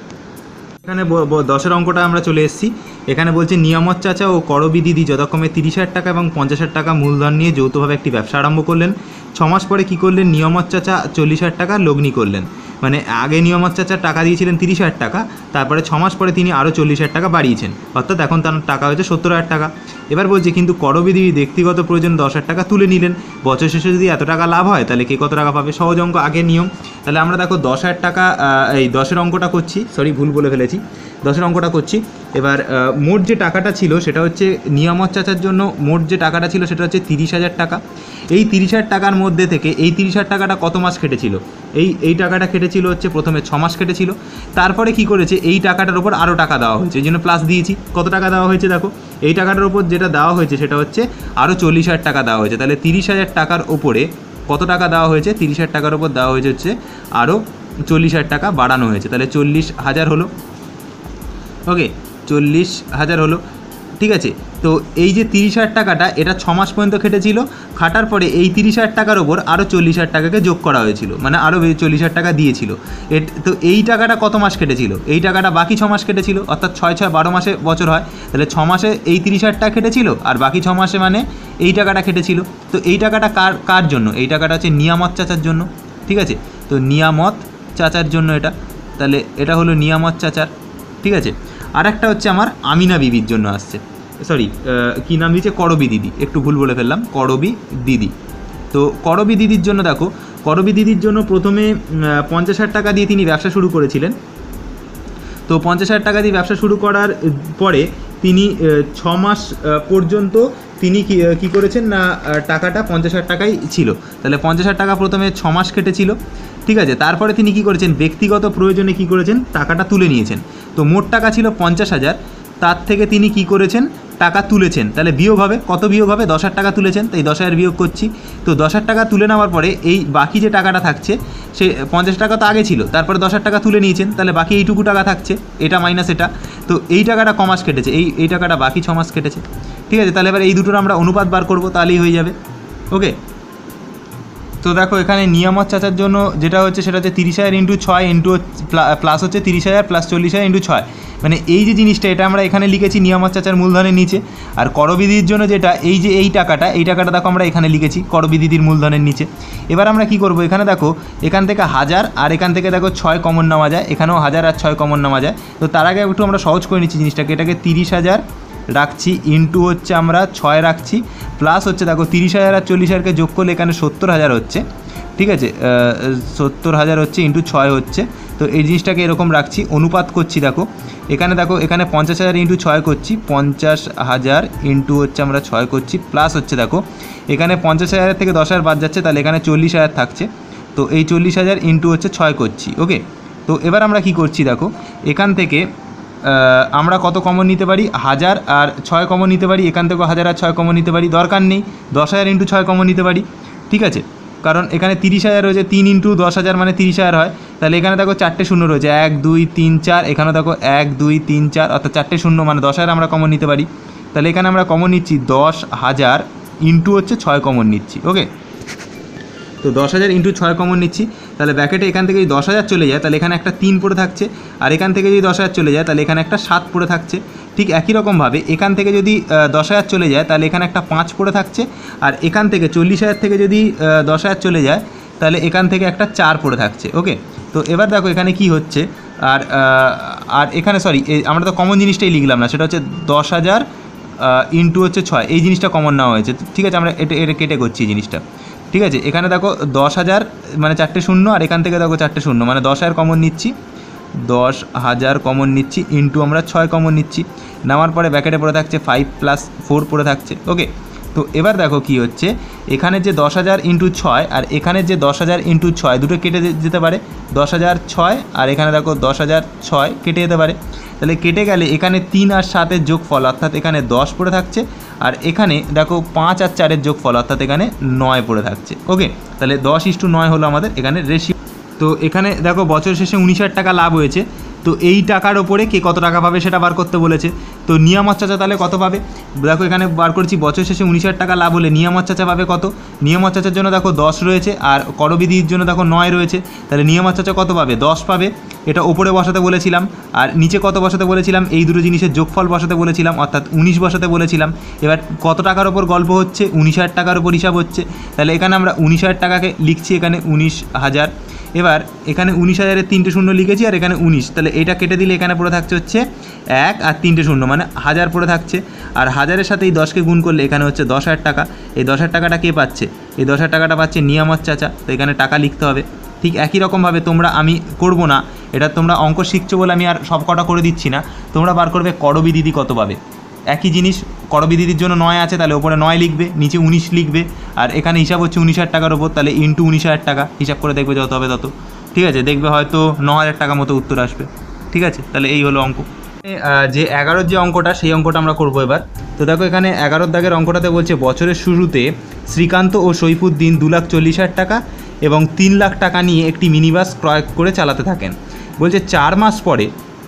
এখানে 10-এর অঙ্কটা আমরা চলে এসেছি। এখানে বলছে নিয়ামত চাচা ও করবি দিদি যথাক্রমে 30,000 টাকা এবং 50,000 টাকা মূলধন নিয়ে যৌথভাবে একটি ব্যবসা আরম্ভ করলেন। 6 মাস পরে কী করলেন? নিয়ামত চাচা 40,000 টাকা লগ্নি করলেন। মানে আগে নিয়ামত চাচা টাকা দিয়েছিলেন 30,000 টাকা, তারপরে 6 মাস পরে তিনি আরও 40,000 টাকা বাড়িয়েছেন, অর্থাৎ এখন তার টাকা হয়েছে 70,000 টাকা। এবার বলছে কিন্তু করবি দিদি ব্যক্তিগত প্রয়োজন 10,000 টাকা তুলে নিলেন। বছর শেষে যদি এত টাকা লাভ হয় তাহলে কে কত টাকা পাবে? সহজ অঙ্ক, আগের নিয়ম। তাহলে আমরা দেখো 10,000 টাকা, এই 10-এর অঙ্কটা করছি, সরি ভুল বলে ফেলেছি, 10-এর অঙ্কটা করছি। এবার মোট যে টাকাটা ছিল সেটা হচ্ছে নিয়ামত চাচার জন্য মোট যে টাকাটা ছিল সেটা হচ্ছে 30,000 টাকা। এই 30,000 টাকার মধ্যে থেকে এই 30,000 টাকাটা কত মাস খেটেছিল? এই টাকাটা খেটেছিল হচ্ছে প্রথমে 6 মাস খেটেছিল, তারপরে কি করেছে এই টাকাটার ওপর আরও টাকা দেওয়া হয়েছে, এই জন্য প্লাস দিয়েছি। কত টাকা দেওয়া হয়েছে দেখো, এই টাকাটার ওপর যেটা দেওয়া হয়েছে সেটা হচ্ছে আরও 40,000 টাকা দেওয়া হয়েছে। তাহলে 30,000 টাকার ওপরে কত টাকা দেওয়া হয়েছে? 30,000 টাকার ওপর দেওয়া হয়েছে হচ্ছে আরও 40,000 টাকা বাড়ানো হয়েছে, তাহলে 40,000 হলো। ওকে, 40,000 হলো, ঠিক আছে। তো এই যে 30,000 টাকাটা এটা 6 মাস পর্যন্ত খেটেছিল, খাটার পরে এই 30,000 টাকার ওপর আরও 40,000 টাকাকে যোগ করা হয়েছিল, মানে আরও 40,000 টাকা দিয়েছিল। তো এই টাকাটা কত মাস কেটেছিল? এই টাকাটা বাকি 6 মাস কেটেছিল, অর্থাৎ 6 6 12 মাসে বছর হয়, তাহলে 6 মাসে এই 30,000 টাকা কেটেছিল আর বাকি 6 মাসে মানে এই টাকাটা কেটেছিল। তো এই টাকাটা কার জন্য? এই টাকাটা হচ্ছে নিয়ামত চাচার জন্য, ঠিক আছে। তো নিয়ামত চাচার জন্য এটা, তাহলে এটা হলো নিয়ামত চাচার, ঠিক আছে। আর একটা হচ্ছে আমার আমিনা বিবির জন্য আসছে, সরি কী নাম দিয়েছে? করবি দিদি, একটু ভুল বলে ফেললাম, করবি দিদি। তো করবি দিদির জন্য দেখো, করবি দিদির জন্য প্রথমে 50,000 টাকা দিয়ে তিনি ব্যবসা শুরু করেছিলেন। তো 50,000 টাকা দিয়ে ব্যবসা শুরু করার পরে তিনি 6 মাস পর্যন্ত তিনি কী করেছেন না, টাকাটা 50,000 টাকাই ছিল। তাহলে 50,000 টাকা প্রথমে 6 মাস কেটেছিল, ঠিক আছে। তারপরে তিনি কি করেছেন, ব্যক্তিগত প্রয়োজনে কি করেছেন, টাকাটা তুলে নিয়েছেন। তো মোট টাকা ছিল 50,000, তার থেকে তিনি কি করেছেন, টাকা তুলেছেন। তাহলে বিয়োগ হবে, কত বিয়োগ হবে, 10,000 টাকা তুলেছেন, তাই 10,000 বিয়োগ করছি। তো 10,000 টাকা তুলে নেওয়ার পরে এই বাকি যে টাকাটা থাকছে, সে 50 টাকা তো আগে ছিল, তারপরে 10,000 টাকা তুলে নিয়েছেন, তাহলে বাকি এইটুকু টাকা থাকছে, এটা মাইনাস এটা। তো এই টাকাটা ক মাস কেটেছে, এই টাকাটা বাকি 6 মাস কেটেছে। ঠিক আছে, তাহলে এবার এই দুটোর আমরা অনুপাত বার করব, তাহলেই হয়ে যাবে। ওকে, তো দেখো এখানে নিয়ামত চাচার জন্য যেটা হচ্ছে সেটা হচ্ছে 30,000 ইন্টু 6 ইন্টু প্লাস হচ্ছে 30,000 প্লাস 40,000 ইন্টু 6, মানে এই যে জিনিসটা এটা আমরা এখানে লিখেছি নিয়ামত চাচার মূলধনের নিচে। আর করবিধির জন্য যেটা এই যে এই টাকাটা দেখো আমরা এখানে লিখেছি করবিধির মূলধনের নিচে। এবার আমরা কি করব, এখানে দেখো এখান থেকে 1000 আর এখান থেকে দেখো 6 কমন নেওয়া যায়, এখানেও 1000 আর 6 কমন নেওয়া যায়। তো তার আগে একটু আমরা সহজ করে নিচ্ছি জিনিসটাকে, এটাকে 30,000 রাখছি ইন্টু হচ্ছে আমরা 6 রাখছি, প্লাস হচ্ছে দেখো 30,000 আর 40,000কে যোগ করলে এখানে 70,000 হচ্ছে। ঠিক আছে, 70,000 হচ্ছে ইন্টু 6 হচ্ছে। তো এই জিনিসটাকে এরকম রাখছি, অনুপাত করছি। দেখো এখানে 50,000 ইন্টু 6 করছি, 50,000 ইন্টু হচ্ছে আমরা 6 করছি, প্লাস হচ্ছে দেখো এখানে 50,000 থেকে 10,000 বাদ যাচ্ছে, তাহলে এখানে 40,000 থাকছে। তো এই 40,000 ইন্টু হচ্ছে 6 করছি। ওকে, তো এবার আমরা কি করছি, দেখো এখান থেকে আমরা কত কমন নিতে পারি, 1000 আর 6 কমন নিতে পারি, এখান থেকেও 1000 আর 6 কমন নিতে পারি, দরকার নেই 10,000 ইন্টু 6 কমন নিতে পারি। ঠিক আছে, কারণ এখানে 30,000 রয়েছে, 3 ইন্টু 10,000 মানে 30,000 হয়। তাহলে এখানে দেখো 4টে শূন্য রয়েছে, 1 2 3 4, এখানে দেখো 1 2 3 4, অর্থাৎ 4টে শূন্য মানে 10,000 আমরা কমন নিতে পারি। তাহলে এখানে আমরা কমন নিচ্ছি 10,000 ইন্টু হচ্ছে 6 কমন নিচ্ছি। ওকে, তো 10,000 ইন্টু 6 কমন নিচ্ছি, তাহলে ব্র্যাকেটে এখান থেকে যদি 10,000 চলে যায় তাহলে এখানে একটা 3 পড়ে থাকছে, আর এখান থেকে যদি 10,000 চলে যায় তাহলে এখানে একটা 7 পড়ে থাকছে। ঠিক একই রকমভাবে এখান থেকে যদি 10,000 চলে যায় তাহলে এখানে একটা 5 পড়ে থাকছে, আর এখান থেকে 40,000 থেকে যদি 10,000 চলে যায় তাহলে এখান থেকে একটা 4 পড়ে থাকছে। ওকে, তো এবার দেখো এখানে কি হচ্ছে, আর এখানে সরি আমরা তো কমন জিনিসটাই লিখলাম না, সেটা হচ্ছে 10,000 ইন্টু হচ্ছে 6, এই জিনিসটা কমন নেওয়া হয়েছে। ঠিক আছে, আমরা এটা কেটে করছি এই জিনিসটা। ঠিক আছে, এখানে দেখো 10,000 মানে 4টে শূন্য, আর এখান থেকে দেখো 4টে শূন্য মানে 10,000 কমন নিচ্ছি, 10,000 কমন নিচ্ছি ইন্টু আমরা 6 কমন নিচ্ছি, নেওয়ার পরে ব্র্যাকেটে পড়ে থাকছে 5 প্লাস 4 পড়ে থাকছে। ওকে, তো এবার দেখো কি হচ্ছে, এখানে যে 10,000 ইন্টু 6 আর এখানে যে 10,000 ইন্টু 6 দুটো কেটে যেতে পারে, 10,000 6 আর এখানে দেখো 10,000 6 কেটে যেতে পারে। তাহলে কেটে গেলে এখানে 3 আর 7-এর যোগফল অর্থাৎ এখানে 10 পড়ে থাকছে, আর এখানে দেখো 5 আর 4-এর যোগফল অর্থাৎ এখানে 9 পড়ে থাকছে। ওকে, তাহলে 10:9 হলো আমাদের এখানে রেশিও। তো এখানে দেখো বছর শেষে 19,000 টাকা লাভ হয়েছে, তো এই টাকার ওপরে কে কত টাকা পাবে সেটা বার করতে বলেছে। তো নিয়ামত চাচা তাহলে কত পাবে, দেখো এখানে বার করছি, বছর শেষে 19,000 টাকা লাভ হলে নিয়ামত চাচা পাবে কত, নিয়ামত চাচার জন্য দেখো 10 রয়েছে, আর করবিধির জন্য দেখো 9 রয়েছে, তাহলে নিয়ামত চাচা কত পাবে, 10 পাবে। এটা ওপরে বসাতে বলেছিলাম, আর নিচে কত বসাতে বলেছিলাম, এই দুটো জিনিসের যোগফল বসাতে বলেছিলাম, অর্থাৎ 19 বসাতে বলেছিলাম। এবার কত টাকার ওপর গল্প হচ্ছে, 19,000 টাকার ওপর হিসাব হচ্ছে, তাহলে এখানে আমরা 19,000 টাকাকে লিখছি, এখানে 19,000। এবার এখানে 19,000-এর 3টে শূন্য লিখেছি, আর এখানে 19, তাহলে এটা কেটে দিলে এখানে পড়ে থাকছে হচ্ছে 1 আর 3টে শূন্য মানে 1000 পড়ে থাকছে, আর 1000-এর সাথে এই 10কে গুণ করলে এখানে হচ্ছে 10,000 টাকা। এই 10,000 টাকাটা কে পাচ্ছে, এই 10,000 টাকাটা পাচ্ছে নিয়ামত চাচা, তো এখানে টাকা লিখতে হবে। ঠিক একই রকমভাবে তোমরা, আমি করব না এটা, তোমরা অঙ্ক শিখছো বলে আমি আর সব কটা করে দিচ্ছি না, তোমরা বার করবে করবিদিদি কত পাবে। একই জিনিস, করবিদিদির জন্য 9 আছে, তাহলে ওপরে 9 লিখবে, নিচে 19 লিখবে, আর এখানে হিসাব হচ্ছে 19,000 টাকার ওপর, তাহলে ইন্টু 19,000 টাকা হিসাব করে দেখবে যত হবে তত। ঠিক আছে, দেখবে হয়তো 9,000 টাকা মতো উত্তর আসবে। ঠিক আছে, তাহলে এই হলো অঙ্ক। যে 11-র যে অঙ্কটা সেই অঙ্কটা আমরা করবো এবার। তো দেখো এখানে 11-র দাগের অঙ্কটাতে বলছে বছরের শুরুতে শ্রীকান্ত ও সৈফুদ্দিন 2,40,000 টাকা এবং 3 লাখ টাকা নিয়ে একটি মিনিবাস ক্রয় করে চালাতে থাকেন। বলছে 4 মাস পরে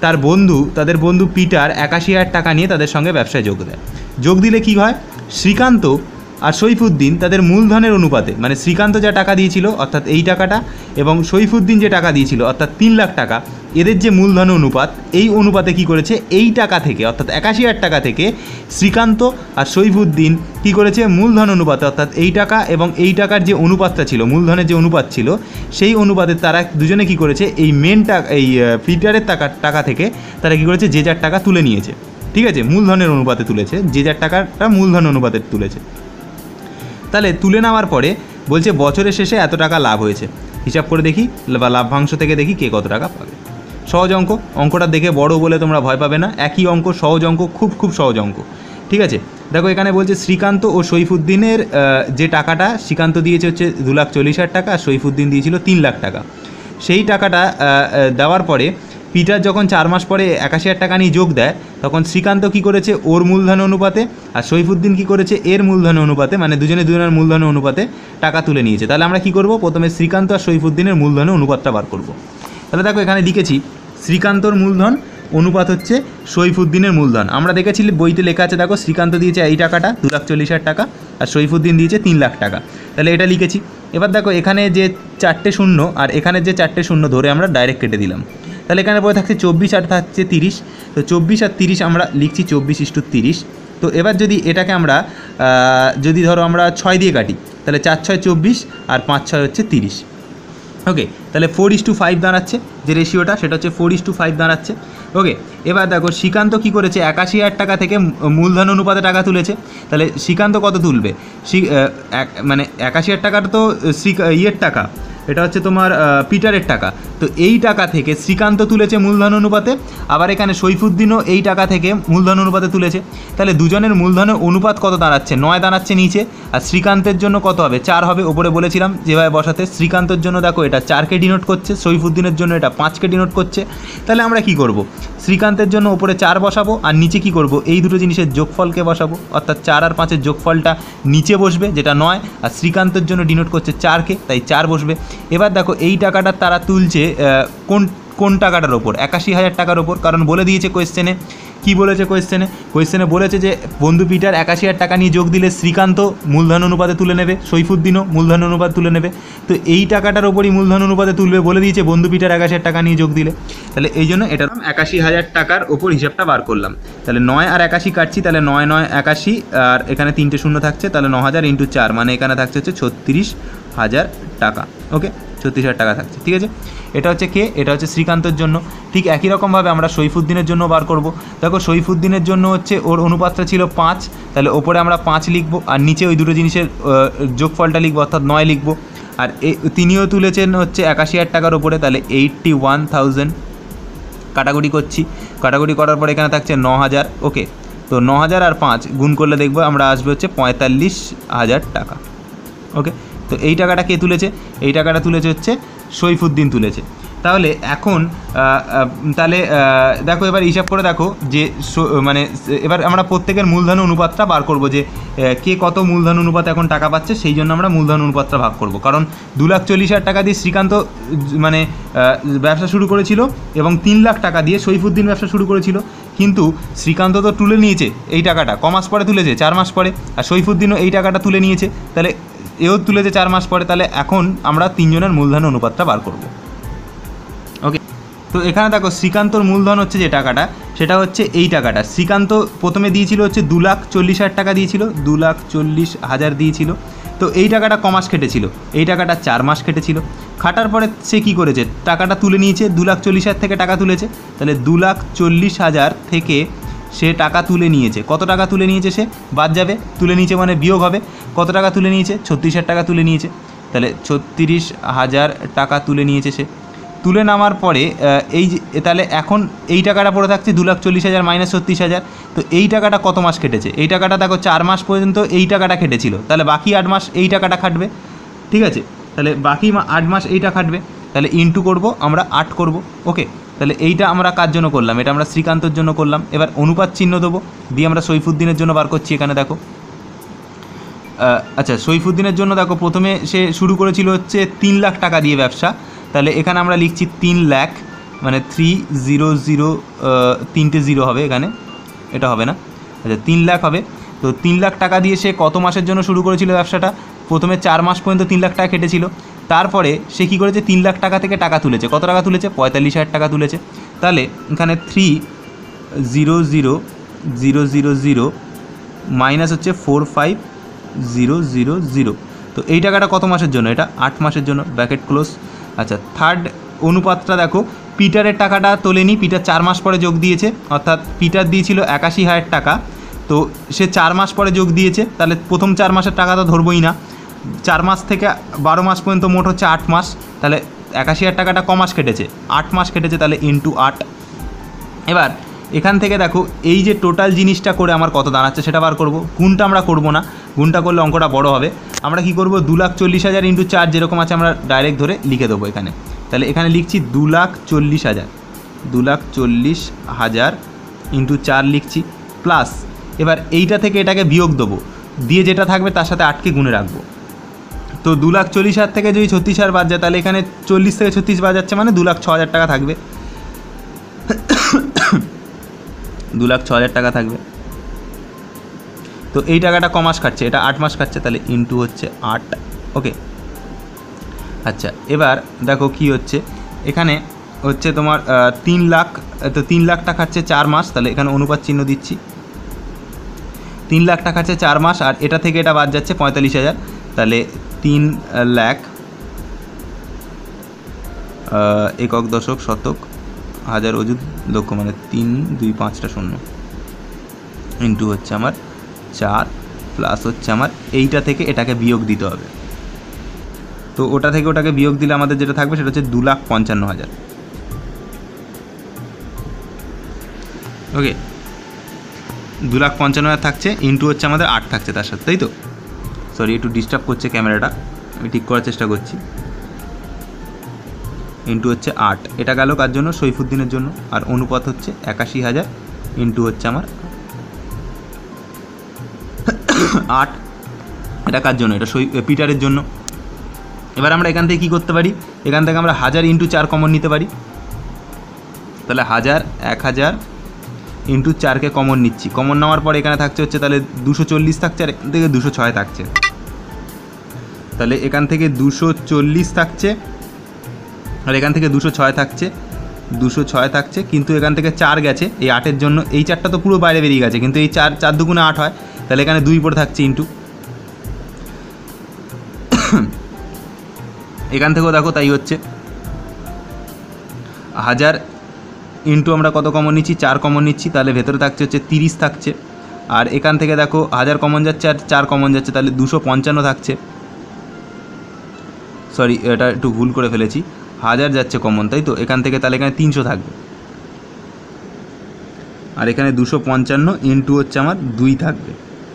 তাদের বন্ধু পিটার 81,000 টাকা নিয়ে তাদের সঙ্গে ব্যবসায় যোগ দেয়। যোগ দিলে কী হয়, শ্রীকান্ত আর সৈফুদ্দিন তাদের মূলধনের অনুপাতে, মানে শ্রীকান্ত যা টাকা দিয়েছিল অর্থাৎ এই টাকাটা, এবং সৈফুদ্দিন যে টাকা দিয়েছিল অর্থাৎ 3 লাখ টাকা, এদের যে মূলধন অনুপাত, এই অনুপাতে কি করেছে, এই টাকা থেকে অর্থাৎ 81,000 টাকা থেকে শ্রীকান্ত আর সৈফুদ্দিন কি করেছে, মূলধন অনুপাতে অর্থাৎ এই টাকা এবং এই টাকার যে অনুপাতটা ছিল, মূলধনের যে অনুপাত ছিল, সেই অনুপাতে তারা দুজনে কি করেছে, এই এই পিটারের টাকা থেকে তারা কি করেছে, যে যার টাকা তুলে নিয়েছে। ঠিক আছে, মূলধনের অনুপাতে তুলেছে, যে যার টাকাটা মূলধন অনুপাতে তুলেছে। তাহলে তুলে নেওয়ার পরে বলছে বছরের শেষে এত টাকা লাভ হয়েছে, হিসাব করে দেখি বা লাভ্যাংশ থেকে দেখি কে কত টাকা পাবে। সহজ অঙ্ক, অঙ্কটা দেখে বড় বলে তোমরা ভয় পাবে না, একই অঙ্ক, সহজ অঙ্ক, খুব সহজ অঙ্ক। ঠিক আছে, দেখো এখানে বলছে শ্রীকান্ত ও সৈফুদ্দিনের যে টাকাটা, শ্রীকান্ত দিয়েছে হচ্ছে 2,40,000 টাকা আর সৈফুদ্দিন দিয়েছিল 3 লাখ টাকা। সেই টাকাটা দেওয়ার পরে পিটার যখন 4 মাস পরে 81,000 টাকা নিয়ে যোগ দেয়, তখন শ্রীকান্ত কী করেছে ওর মূলধন অনুপাতে আর সৈফুদ্দিন কী করেছে এর মূলধন অনুপাতে, মানে দুজনের মূলধন অনুপাতে টাকা তুলে নিয়েছে। তাহলে আমরা কী করব, প্রথমে শ্রীকান্ত আর সৈফুদ্দিনের মূলধনের অনুপাতটা বার করব। তাহলে দেখো এখানে লিখেছি শ্রীকান্তর মূলধন অনুপাত হচ্ছে সৈফুদ্দিনের মূলধন। আমরা দেখেছি বইতে লেখা আছে, দেখো শ্রীকান্ত দিয়েছে এই টাকাটা 2,40,000 টাকা আর সৈফুদ্দিন দিয়েছে 3 লাখ টাকা। তাহলে এটা লিখেছি। এবার দেখো এখানে যে 4টে শূন্য আর এখানে যে 4টে শূন্য ধরে আমরা ডাইরেক্ট কেটে দিলাম। তাহলে এখানে পরে থাকছে 24 আর থাকছে 30। তো 24 আর 30 আমরা লিখছি 24:30। তো এবার যদি এটাকে আমরা যদি ধরো আমরা 6 দিয়ে কাটি, তাহলে 4 6 24 আর 5 6 হচ্ছে 30। ওকে, তাহলে 4:5 দাঁড়াচ্ছে যে রেশিওটা, সেটা হচ্ছে 4:5 দাঁড়াচ্ছে। ওকে, এবার দেখো শ্রীকান্ত কী করেছে 81,000 টাকা থেকে মূলধন অনুপাতে টাকা তুলেছে। তাহলে শ্রীকান্ত কত তুলবে, মানে 81,000 টাকাটা তো ইয়ের টাকা, এটা হচ্ছে তোমার পিটারের টাকা। তো এই টাকা থেকে শ্রীকান্ত তুলেছে মূলধন অনুপাতে, আবার এখানে সৈফুদ্দিনও এই টাকা থেকে মূলধন অনুপাতে তুলেছে। তাহলে দুজনের মূলধনের অনুপাত কত দাঁড়াচ্ছে, 9 দাঁড়াচ্ছে নিচে, আর শ্রীকান্তের জন্য কত হবে, 4 হবে। ওপরে বলেছিলাম যেভাবে বসাতে, শ্রীকান্তের জন্য দেখো এটা 4কে ডিনোট করছে, সৈফুদ্দিনের জন্য এটা 5কে ডিনোট করছে। তাহলে আমরা কি করব, শ্রীকান্তের জন্য ওপরে 4 বসাবো আর নিচে কি করব, এই দুটো জিনিসের যোগফলকে বসাবো, অর্থাৎ 4 আর 5-এর যোগফলটা নিচে বসবে যেটা 9, আর শ্রীকান্তের জন্য ডিনোট করছে 4কে, তাই 4 বসবে। এবার দেখো এই টাকাটা তারা তুলছে কোন টাকাটার ওপর, 81,000 টাকার ওপর, কারণ বলে দিয়েছে কোয়েশ্চেনে। কি বলেছে কোয়েশ্চেনে বলেছে যে বন্ধু পিটার 81,000 টাকা নিয়ে যোগ দিলে শ্রীকান্ত মূলধন অনুপাতে তুলে নেবে, সৈফুদ্দিনও মূলধন অনুপাত তুলে নেবে। তো এই টাকাটার ওপরই মূলধন অনুপাতে তুলবে বলে দিয়েছে বন্ধু পিটার 81,000 টাকা নিয়ে যোগ দিলে। তাহলে এই জন্য এটা 81,000 টাকার ওপর হিসাবটা বার করলাম। তাহলে 9 আর 81 কাটছি, তাহলে 9 9 81, আর এখানে 3টে শূন্য থাকছে, তাহলে 9,000 × 4 মানে এখানে থাকছে হচ্ছে 36,000 টাকা। ওকে, 36,000 টাকা থাকছে, ঠিক আছে। এটা হচ্ছে কে, এটা হচ্ছে শ্রীকান্তের জন্য। ঠিক একই রকমভাবে আমরা সৈফুদ্দিনের জন্য বার করব। দেখো সৈফুদ্দিনের জন্য হচ্ছে ওর অনুপাতটা ছিল 5, তাহলে ওপরে আমরা 5 লিখবো আর নিচে ওই দুটো জিনিসের যোগফলটা লিখবো, অর্থাৎ 9 লিখবো। আর তিনিও তুলেছেন হচ্ছে 81,000 টাকার ওপরে, তাহলে 81,000 কাটাকুটি করছি। কাটাকুটি করার পর এখানে থাকছে 9,000। ওকে, তো 9,000 আর 5 গুণ করলে দেখবো আমরা আসবে হচ্ছে 45,000 টাকা। ওকে, তো এই টাকাটা কে তুলেছে, এই টাকাটা তুলেছে হচ্ছে সৈফুদ্দিন তুলেছে। তাহলে এখন তাহলে দেখো এবার হিসাব করে দেখো যে মানে এবার আমরা প্রত্যেকের মূলধন অনুপাতটা বার করব, যে কে কত মূলধন অনুপাত এখন টাকা পাচ্ছে, সেই জন্য আমরা মূলধন অনুপাতটা ভাগ করব। কারণ 2,40,000 টাকা দিয়ে শ্রীকান্ত মানে ব্যবসা শুরু করেছিল এবং 3 লাখ টাকা দিয়ে সৈফুদ্দিন ব্যবসা শুরু করেছিল, কিন্তু শ্রীকান্ত তো তুলে নিয়েছে এই টাকাটা, কমাস পরে তুলেছে 4 মাস পরে, আর সৈফুদ্দিনও এই টাকাটা তুলে নিয়েছে, তাহলে এও তুলেছে 4 মাস পরে। তাহলে এখন আমরা তিনজনের মূলধন অনুপাতটা বার করব। ওকে, তো এখানে দেখো শ্রীকান্তর মূলধন হচ্ছে যে টাকাটা, সেটা হচ্ছে এই টাকাটা। শ্রীকান্ত প্রথমে দিয়েছিল হচ্ছে 2,40,000 টাকা দিয়েছিল, 2,40,000 দিয়েছিল। তো এই টাকাটা কমাস কেটেছিল, এই টাকাটা 4 মাস কেটেছিল। খাটার পরে সে কী করেছে, টাকাটা তুলে নিয়েছে, 2,40,000 থেকে টাকা তুলেছে। তাহলে 2,40,000 থেকে সে টাকা তুলে নিয়েছে, কত টাকা তুলে নিয়েছে সে বাদ যাবে, তুলে নিয়েছে মানে বিয়োগ হবে, কত টাকা তুলে নিয়েছে, 36,000 টাকা তুলে নিয়েছে। তাহলে 36,000 টাকা তুলে নিয়েছে সে। তুলে নামার পরে এই যে তাহলে এখন এই টাকাটা পড়ে থাকছে 2,40,000 মাইনাস 36,000। তো এই টাকাটা কত মাস কেটেছে, এই টাকাটা দেখো 4 মাস পর্যন্ত এই টাকাটা কেটেছিল, তাহলে বাকি 8 মাস এই টাকাটা খাটবে, ঠিক আছে। তাহলে বাকি 8 মাস এইটা খাটবে, তাহলে ইনটু করব আমরা 8 করব। ওকে, তাহলে এইটা আমরা কার জন্য করলাম, এটা আমরা শ্রীকান্তর জন্য করলাম। এবার অনুপাত চিহ্ন দেবো, দিয়ে আমরা সৈফুদ্দিনের জন্য বার করছি। এখানে দেখো আচ্ছা, সৈফুদ্দিনের জন্য দেখো প্রথমে সে শুরু করেছিল হচ্ছে 3 লাখ টাকা দিয়ে ব্যবসা, তাহলে এখানে আমরা লিখছি 3 লাখ, মানে 300, 3টে 0 হবে এখানে, এটা হবে না, আচ্ছা 3 লাখ হবে। তো 3 লাখ টাকা দিয়ে সে কত মাসের জন্য শুরু করেছিল ব্যবসাটা, প্রথমে 4 মাস পর্যন্ত 3 লাখ টাকা কেটেছিল। তারপরে সে কী করেছে, 3 লাখ টাকা থেকে টাকা তুলেছে, কত টাকা তুলেছে, 45,000 টাকা তুলেছে। তাহলে এখানে 300,000 মাইনাস হচ্ছে 45,000। তো এই টাকাটা কত মাসের জন্য, এটা 8 মাসের জন্য, ব্র্যাকেট ক্লোজ। আচ্ছা, থার্ড অনুপাতটা দেখো, পিটারের টাকাটা তোলেনি, পিটার 4 মাস পরে যোগ দিয়েছে, অর্থাৎ পিটার দিয়েছিল 81,000 টাকা, তো সে 4 মাস পরে যোগ দিয়েছে। তাহলে প্রথম 4 মাসের টাকা তো ধরবই না, 4 মাস থেকে 12 মাস পর্যন্ত মোট হচ্ছে 8 মাস, তাহলে 81,000 টাকাটা ক মাস কেটেছে, 8 মাস কেটেছে, তাহলে ইন্টু 8। এবার এখান থেকে দেখো এই যে টোটাল জিনিসটা করে আমার কত দাঁড়াচ্ছে সেটা বার করব। গুণটা আমরা করব না, গুণটা করলে অঙ্কটা বড় হবে। আমরা কি করব, 2,40,000 × 4 যেরকম আছে আমরা ডাইরেক্ট ধরে লিখে দেবো এখানে, তাহলে এখানে লিখছি 2,40,000, 2,40,000 ইন্টু 4 লিখছি, প্লাস এবার এইটা থেকে এটাকে বিয়োগ দেবো, দিয়ে যেটা থাকবে তার সাথে 8কে গুণে রাখবো। তো 2,40,000 থেকে যদি 36,000 বাদ যায়, তাহলে এখানে 40 থেকে 36 বাদ যাচ্ছে, মানে 2,06,000 টাকা থাকবে। 2,06,000 টাকা থাকবে। তো এই টাকাটা ক মাস খাচ্ছে? এটা 8 মাস খাচ্ছে, তাহলে ইন্টু হচ্ছে 8। ওকে, আচ্ছা এবার দেখো কি হচ্ছে, এখানে হচ্ছে তোমার 3 লাখ, তো 3 লাখ টাকা খাচ্ছে 4 মাস, তাহলে এখানে অনুপাত চিহ্ন দিচ্ছি। 3 লাখ টাকা খাচ্ছে 4 মাস, আর এটা থেকে এটা বাদ যাচ্ছে 45,000, তাহলে 3 লাখ একক দশক শতক হাজার অযুত লক্ষ, মানে 3 2 5টা শূন্য ইন্টু হচ্ছে আমার 4, প্লাস হচ্ছে আমার এইটা থেকে এটাকে বিয়োগ দিতে হবে। তো ওটা থেকে ওটাকে বিয়োগ দিলে আমাদের যেটা থাকবে সেটা হচ্ছে 2,55,000। ওকে, 2,55,000 থাকছে, ইন্টু হচ্ছে আমাদের 8 থাকছে তার সাথে, তাই তো? সরি, একটু ডিস্টার্ব করছে ক্যামেরাটা, আমি ঠিক করার চেষ্টা করছি। ইন্টু হচ্ছে 8, এটা গেল কার জন্য? সৈফুদ্দিনের জন্য। আর অনুপাত হচ্ছে 81,000 ইন্টু হচ্ছে আমার 8, এটা কার জন্য? এটা পিটারের জন্য। এবার আমরা এখান থেকে কী করতে পারি? এখান থেকে আমরা 1000 ইন্টু 4 কমন নিতে পারি, তাহলে 1000 ইন্টু 4কে কমন নিচ্ছি। কমন নেওয়ার পর এখানে থাকছে হচ্ছে তাহলে 240 থাকছে, আর এখান থেকে 206 থাকছে, তাহলে এখান থেকে 240 থাকছে, আর এখান থেকে 206 থাকছে, 206 থাকছে, কিন্তু এখান থেকে 4 গেছে এই 8-এর জন্য, এই 4টা তো পুরো বাইরে বেরিয়ে গেছে, কিন্তু এই 4 দুগুণে 8 হয়, তাহলে এখানে 2 পড়ে থাকছে ইন্টু। এখান থেকেও দেখো তাই হচ্ছে, 1000 ইন্টু আমরা কত কমন নিচ্ছি? 4 কমন নিচ্ছি, তাহলে ভেতরে থাকছে হচ্ছে 30 থাকছে, আর এখান থেকে দেখো 1000 কমন যাচ্ছে আর 4 কমন যাচ্ছে, তাহলে 255 থাকছে। সরি, এটা একটু ভুল করে ফেলেছি, 1000 যাচ্ছে কমন, তাই তো? এখান থেকে তাহলে এখানে 300 থাকবে, আর এখানে 255 ইন্টু হচ্ছে আমার 2 থাকবে,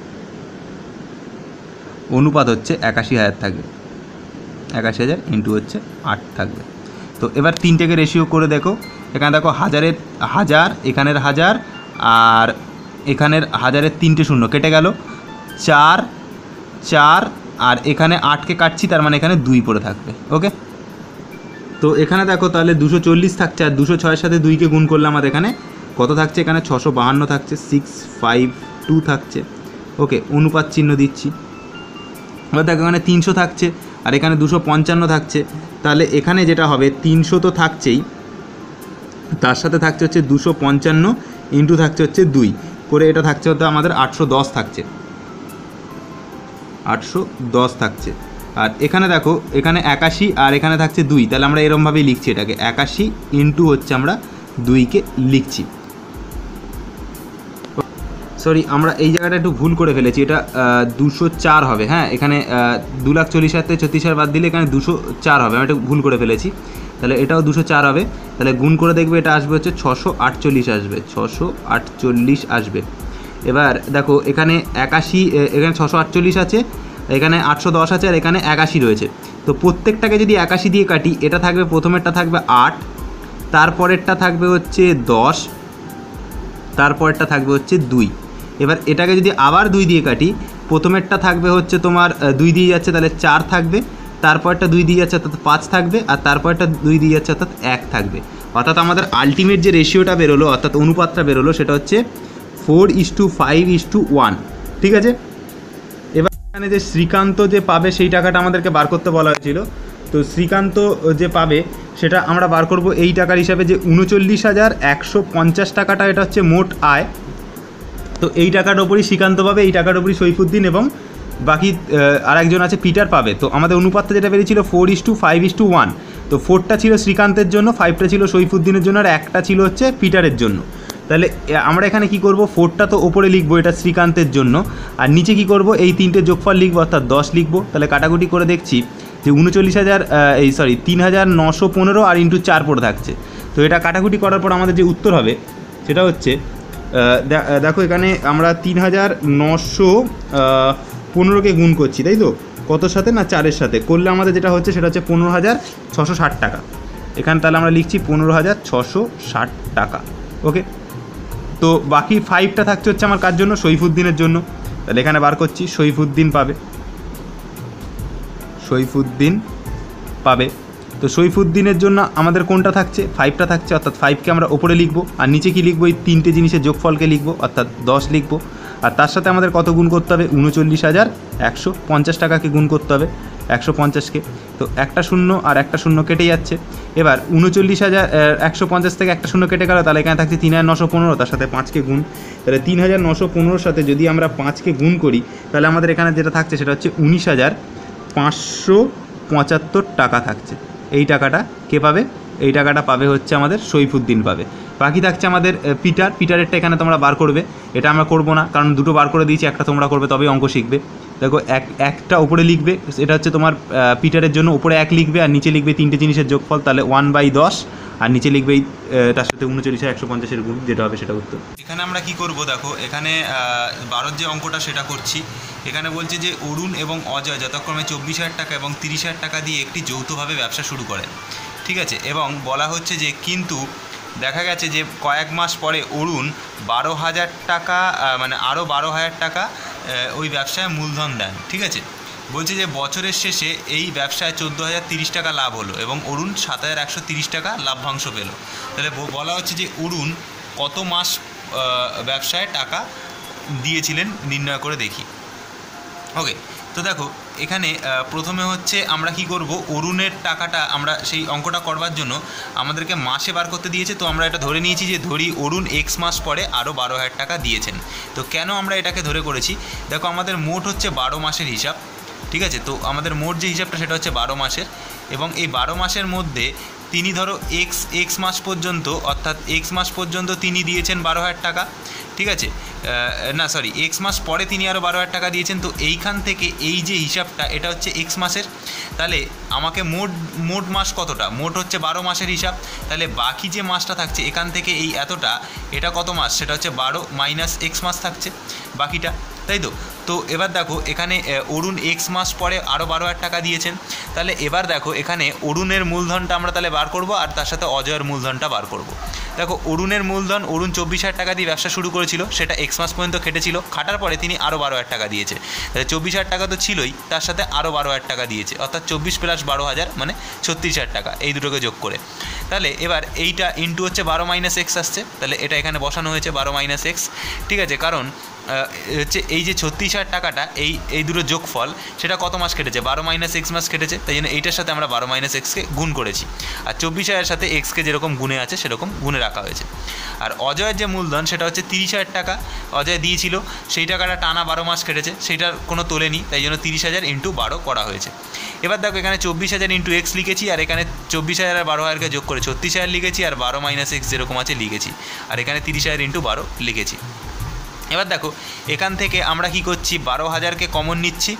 অনুপাত হচ্ছে 81,000 থাকবে, 81,000 ইন্টু হচ্ছে 8 থাকবে। তো এবার 3টেকে রেশিও করে দেখো, এখানে দেখো 1000-এর 1000, এখানের 1000, আর এখানের 1000-এর 3টে শূন্য কেটে গেল, 4 4, আর এখানে 8কে কাটছি, তার মানে এখানে 2 পড়ে থাকবে। ওকে, তো এখানে দেখো তাহলে 240 থাকছে, আর 206-এর সাথে 2কে গুণ করলে আমাদের এখানে কত থাকছে? এখানে 652 থাকছে, 652 থাকছে। ওকে, অনুপাত চিহ্ন দিচ্ছি। এবার দেখো এখানে 300 থাকছে, আর এখানে 255 থাকছে, তাহলে এখানে যেটা হবে 300 তো থাকছেই, তার সাথে থাকছে হচ্ছে 255 ইন্টু থাকছে হচ্ছে 2 করে, এটা থাকছে হচ্ছে আমাদের 810 থাকছে, 810 থাকছে। আর এখানে দেখো এখানে 81, আর এখানে থাকছে 2, তাহলে আমরা এরমভাবেই লিখছি এটাকে, 81 ইন্টু হচ্ছে আমরা 2কে লিখছি। সরি, আমরা এই জায়গাটা একটু ভুল করে ফেলেছি, এটা 204 হবে। হ্যাঁ, এখানে 2,40,000 থেকে 36,000 বাদ দিলে এখানে 204 হবে, আমি এটা ভুল করে ফেলেছি, তাহলে এটাও 204 হবে। তাহলে গুণ করে দেখবে, এটা আসবে হচ্ছে 648 আসবে, 648 আসবে। এবার দেখো এখানে 81, এখানে 648 আছে, এখানে 810 আছে, আর এখানে 81 রয়েছে। তো প্রত্যেকটাকে যদি 81 দিয়ে কাটি, এটা থাকবে, প্রথমেরটা থাকবে 8, তারপরেরটা থাকবে হচ্ছে 10, তারপরেরটা থাকবে হচ্ছে 2। এবার এটাকে যদি আবার 2 দিয়ে কাটি, প্রথমেরটা থাকবে হচ্ছে তোমার 2 দিয়ে যাচ্ছে, তাহলে 4 থাকবে, তারপরটা 2 দিয়ে যাচ্ছে অর্থাৎ 5 থাকবে, আর তারপরটা 2 দিয়ে যাচ্ছে অর্থাৎ 1 থাকবে। অর্থাৎ আমাদের আলটিমেট যে রেশিওটা বেরোলো, অর্থাৎ অনুপাতটা বেরোলো, সেটা হচ্ছে 4:5:1। ঠিক আছে, এবার এখানে যে শ্রীকান্ত যে পাবে সেই টাকাটা আমাদেরকে বার করতে বলা হয়েছিল। তো শ্রীকান্ত যে পাবে সেটা আমরা বার করব এই টাকার হিসাবে, যে 39,150 টাকাটা এটা হচ্ছে মোট আয়। তো এই টাকার ওপরই শ্রীকান্ত পাবে, এই টাকার ওপরই সৈফুদ্দিন এবং বাকি আরেকজন আছে পিটার পাবে। তো আমাদের অনুপাতটা যেটা বেরিয়েছিল 4:5:1। তো 4টা ছিল শ্রীকান্তের জন্য, 5টা ছিল সৈফুদ্দিনের জন্য, আর 1টা ছিল হচ্ছে পিটারের জন্য। তাহলে আমরা এখানে কি করব, 4টা তো ওপরে লিখবো, এটা শ্রীকান্তের জন্য, আর নিচে কি করব, এই 3টে যোগফল লিখবো, অর্থাৎ 10 লিখবো। তাহলে কাটাকুটি করে দেখছি যে 3,915 আর ইন্টু 4 পড়ে থাকছে। তো এটা কাটাকুটি করার পর আমাদের যে উত্তর হবে সেটা হচ্ছে, দেখো এখানে আমরা 3,915কে গুণ করছি, তাই তো? কতর সাথে? না 4-এর সাথে করলে আমাদের যেটা হচ্ছে সেটা হচ্ছে 15,660 টাকা। এখানে তাহলে আমরা লিখছি 15,660 টাকা। ওকে, তো বাকি 5টা থাকছে হচ্ছে আমার কার জন্য, সৈফুদ্দিনের জন্য। তাহলে এখানে বার করছি, সৈফুদ্দিন পাবে। তো সৈফুদ্দিনের জন্য আমাদের কোনটা থাকছে, 5টা থাকছে, অর্থাৎ 5কে আমরা ওপরে লিখবো, আর নিচে কি লিখবো, এই 3টে জিনিসের যোগফলকে লিখবো, অর্থাৎ 10 লিখবো। আর তার সাথে আমাদের কত গুণ করতে হবে, 39,150 টাকাকে গুণ করতে হবে 150কে। তো একটা শূন্য আর একটা শূন্য কেটে যাচ্ছে। এবার 39,150 থেকে একটা শূন্য কেটে গেল, তাহলে এখানে থাকছে 3,915, তার সাথে 5কে গুণ। তাহলে 3,915 সাথে যদি আমরা 5কে গুণ করি, তাহলে আমাদের এখানে যেটা থাকছে সেটা হচ্ছে 19,575 টাকা থাকছে। এই টাকাটা কে পাবে, এই টাকাটা পাবে হচ্ছে আমাদের সৈফুদ্দিন পাবে। বাকি থাকছে আমাদের পিটারেরটা এখানে তোমরা বার করবে, এটা আমরা করবো না, কারণ দুটো বার করে দিয়েছি, একটা তোমরা করবে তবেই অঙ্ক শিখবে। দেখো একটা উপরে লিখবে, এটা হচ্ছে তোমার পিটারের জন্য, উপরে 1 লিখবে আর নিচে লিখবে 3টে জিনিসের যোগফল, তাহলে 1/10, আর নিচে লিখবে তার সাথে 39,150-এর গুণ, যেটা হবে সেটা উত্তর। এখানে আমরা কি করব, দেখো এখানে 12 যে অঙ্কটা সেটা করছি। এখানে বলছে যে অরুণ এবং অজয় যথাক্রমে 24,000 টাকা এবং 30,000 টাকা দিয়ে একটি যৌথভাবে ব্যবসা শুরু করেন, ঠিক আছে। এবং বলা হচ্ছে যে কিন্তু দেখা গেছে যে কয়েক মাস পরে অরুণ 12,000 টাকা মানে আরও 12,000 টাকা ওই ব্যবসায় মূলধন দেন, ঠিক আছে। বলছে যে বছরের শেষে এই ব্যবসায় 14,030 টাকা লাভ হলো এবং অরুণ 7,130 টাকা লাভ্যাংশ পেল। তাহলে বলা হচ্ছে যে অরুণ কত মাস ব্যবসায় টাকা দিয়েছিলেন নির্ণয় করে দেখি। ওকে, তো দেখো এখানে প্রথমে হচ্ছে আমরা কি করব, অরুণের টাকাটা আমরা সেই অঙ্কটা করবার জন্য আমাদেরকে মাসে বার করতে দিয়েছে। তো আমরা এটা ধরে নিয়েছি যে ধরি অরুণ x মাস পরে আরও 12,000 টাকা দিয়েছেন। তো কেন আমরা এটাকে ধরে করেছি, দেখো আমাদের মোট হচ্ছে 12 মাসের হিসাব, ঠিক আছে। তো আমাদের মোট যে হিসাবটা সেটা হচ্ছে 12 মাসের, এবং এই 12 মাসের মধ্যে তিনি ধরো x মাস পর্যন্ত, অর্থাৎ x মাস পর্যন্ত তিনি দিয়েছেন 12,000 টাকা, ঠিক আছে। না সরি, x মাস পরে তিনি আরও 12,000 টাকা দিয়েছেন। তো এইখান থেকে এই যে হিসাবটা এটা হচ্ছে x মাসের, তাহলে আমাকে মোট মাস কতটা, মোট হচ্ছে 12 মাসের হিসাব। তাহলে বাকি যে মাসটা থাকছে এখান থেকে এই এতটা, এটা কত মাস, সেটা হচ্ছে 12 মাইনাস x মাস থাকছে বাকিটা, তাই তো। তো এবার দেখো এখানে অরুণ x মাস পরে আরও 12,000 টাকা দিয়েছেন। তাহলে এবার দেখো এখানে অরুণের মূলধনটা আমরা তাহলে বার করব, আর তার সাথে অজয়ের মূলধনটা বার করব। দেখো অরুণের মূলধন, অরুণ 24,000 টাকা দিয়ে ব্যবসা শুরু করেছিল, সেটা x মাস পর্যন্ত খেটেছিল, খাটার পরে তিনি আরও 12,000 টাকা দিয়েছে। তাহলে 24,000 টাকা তো ছিলই, তার সাথে আরও 12,000 টাকা দিয়েছে, অর্থাৎ 24 + 12,000 মানে 36,000 টাকা, এই দুটোকে যোগ করে। তাহলে এবার এইটা ইন্টু হচ্ছে 12 - x আসছে, তাহলে এটা এখানে বসানো হয়েছে 12 - x, ঠিক আছে। কারণ হচ্ছে এই যে 36,000 টাকাটা এই দুটো যোগফল, সেটা কত মাস কেটেছে, 12 - x মাস কেটেছে, তাই জন্য এইটার সাথে আমরা 12 - x-কে গুণ করেছি, আর 24,000-এর সাথে x-কে যেরকম গুণে আছে সেরকম গুণে রাখা হয়েছে। আর অজয়ের যে মূলধন সেটা হচ্ছে 30,000 টাকা অজয় দিয়েছিল, সেই টাকাটা টানা 12 মাস কেটেছে, সেইটার কোনো তোলেনি, তাই জন্য 30,000 × 12 করা হয়েছে। এবার দেখো এখানে 24,000 × x লিখেছি, আর এখানে 24,000 আর 12,000-কে যোগ করে 36,000 লিখেছি, আর 12 - x যেরকম আছে লিখেছি, আর এখানে 30,000 × 12 লিখেছি। এবার দেখো এখান থেকে আমরা কি করছি, 12,000-কে কমন নিচ্ছি,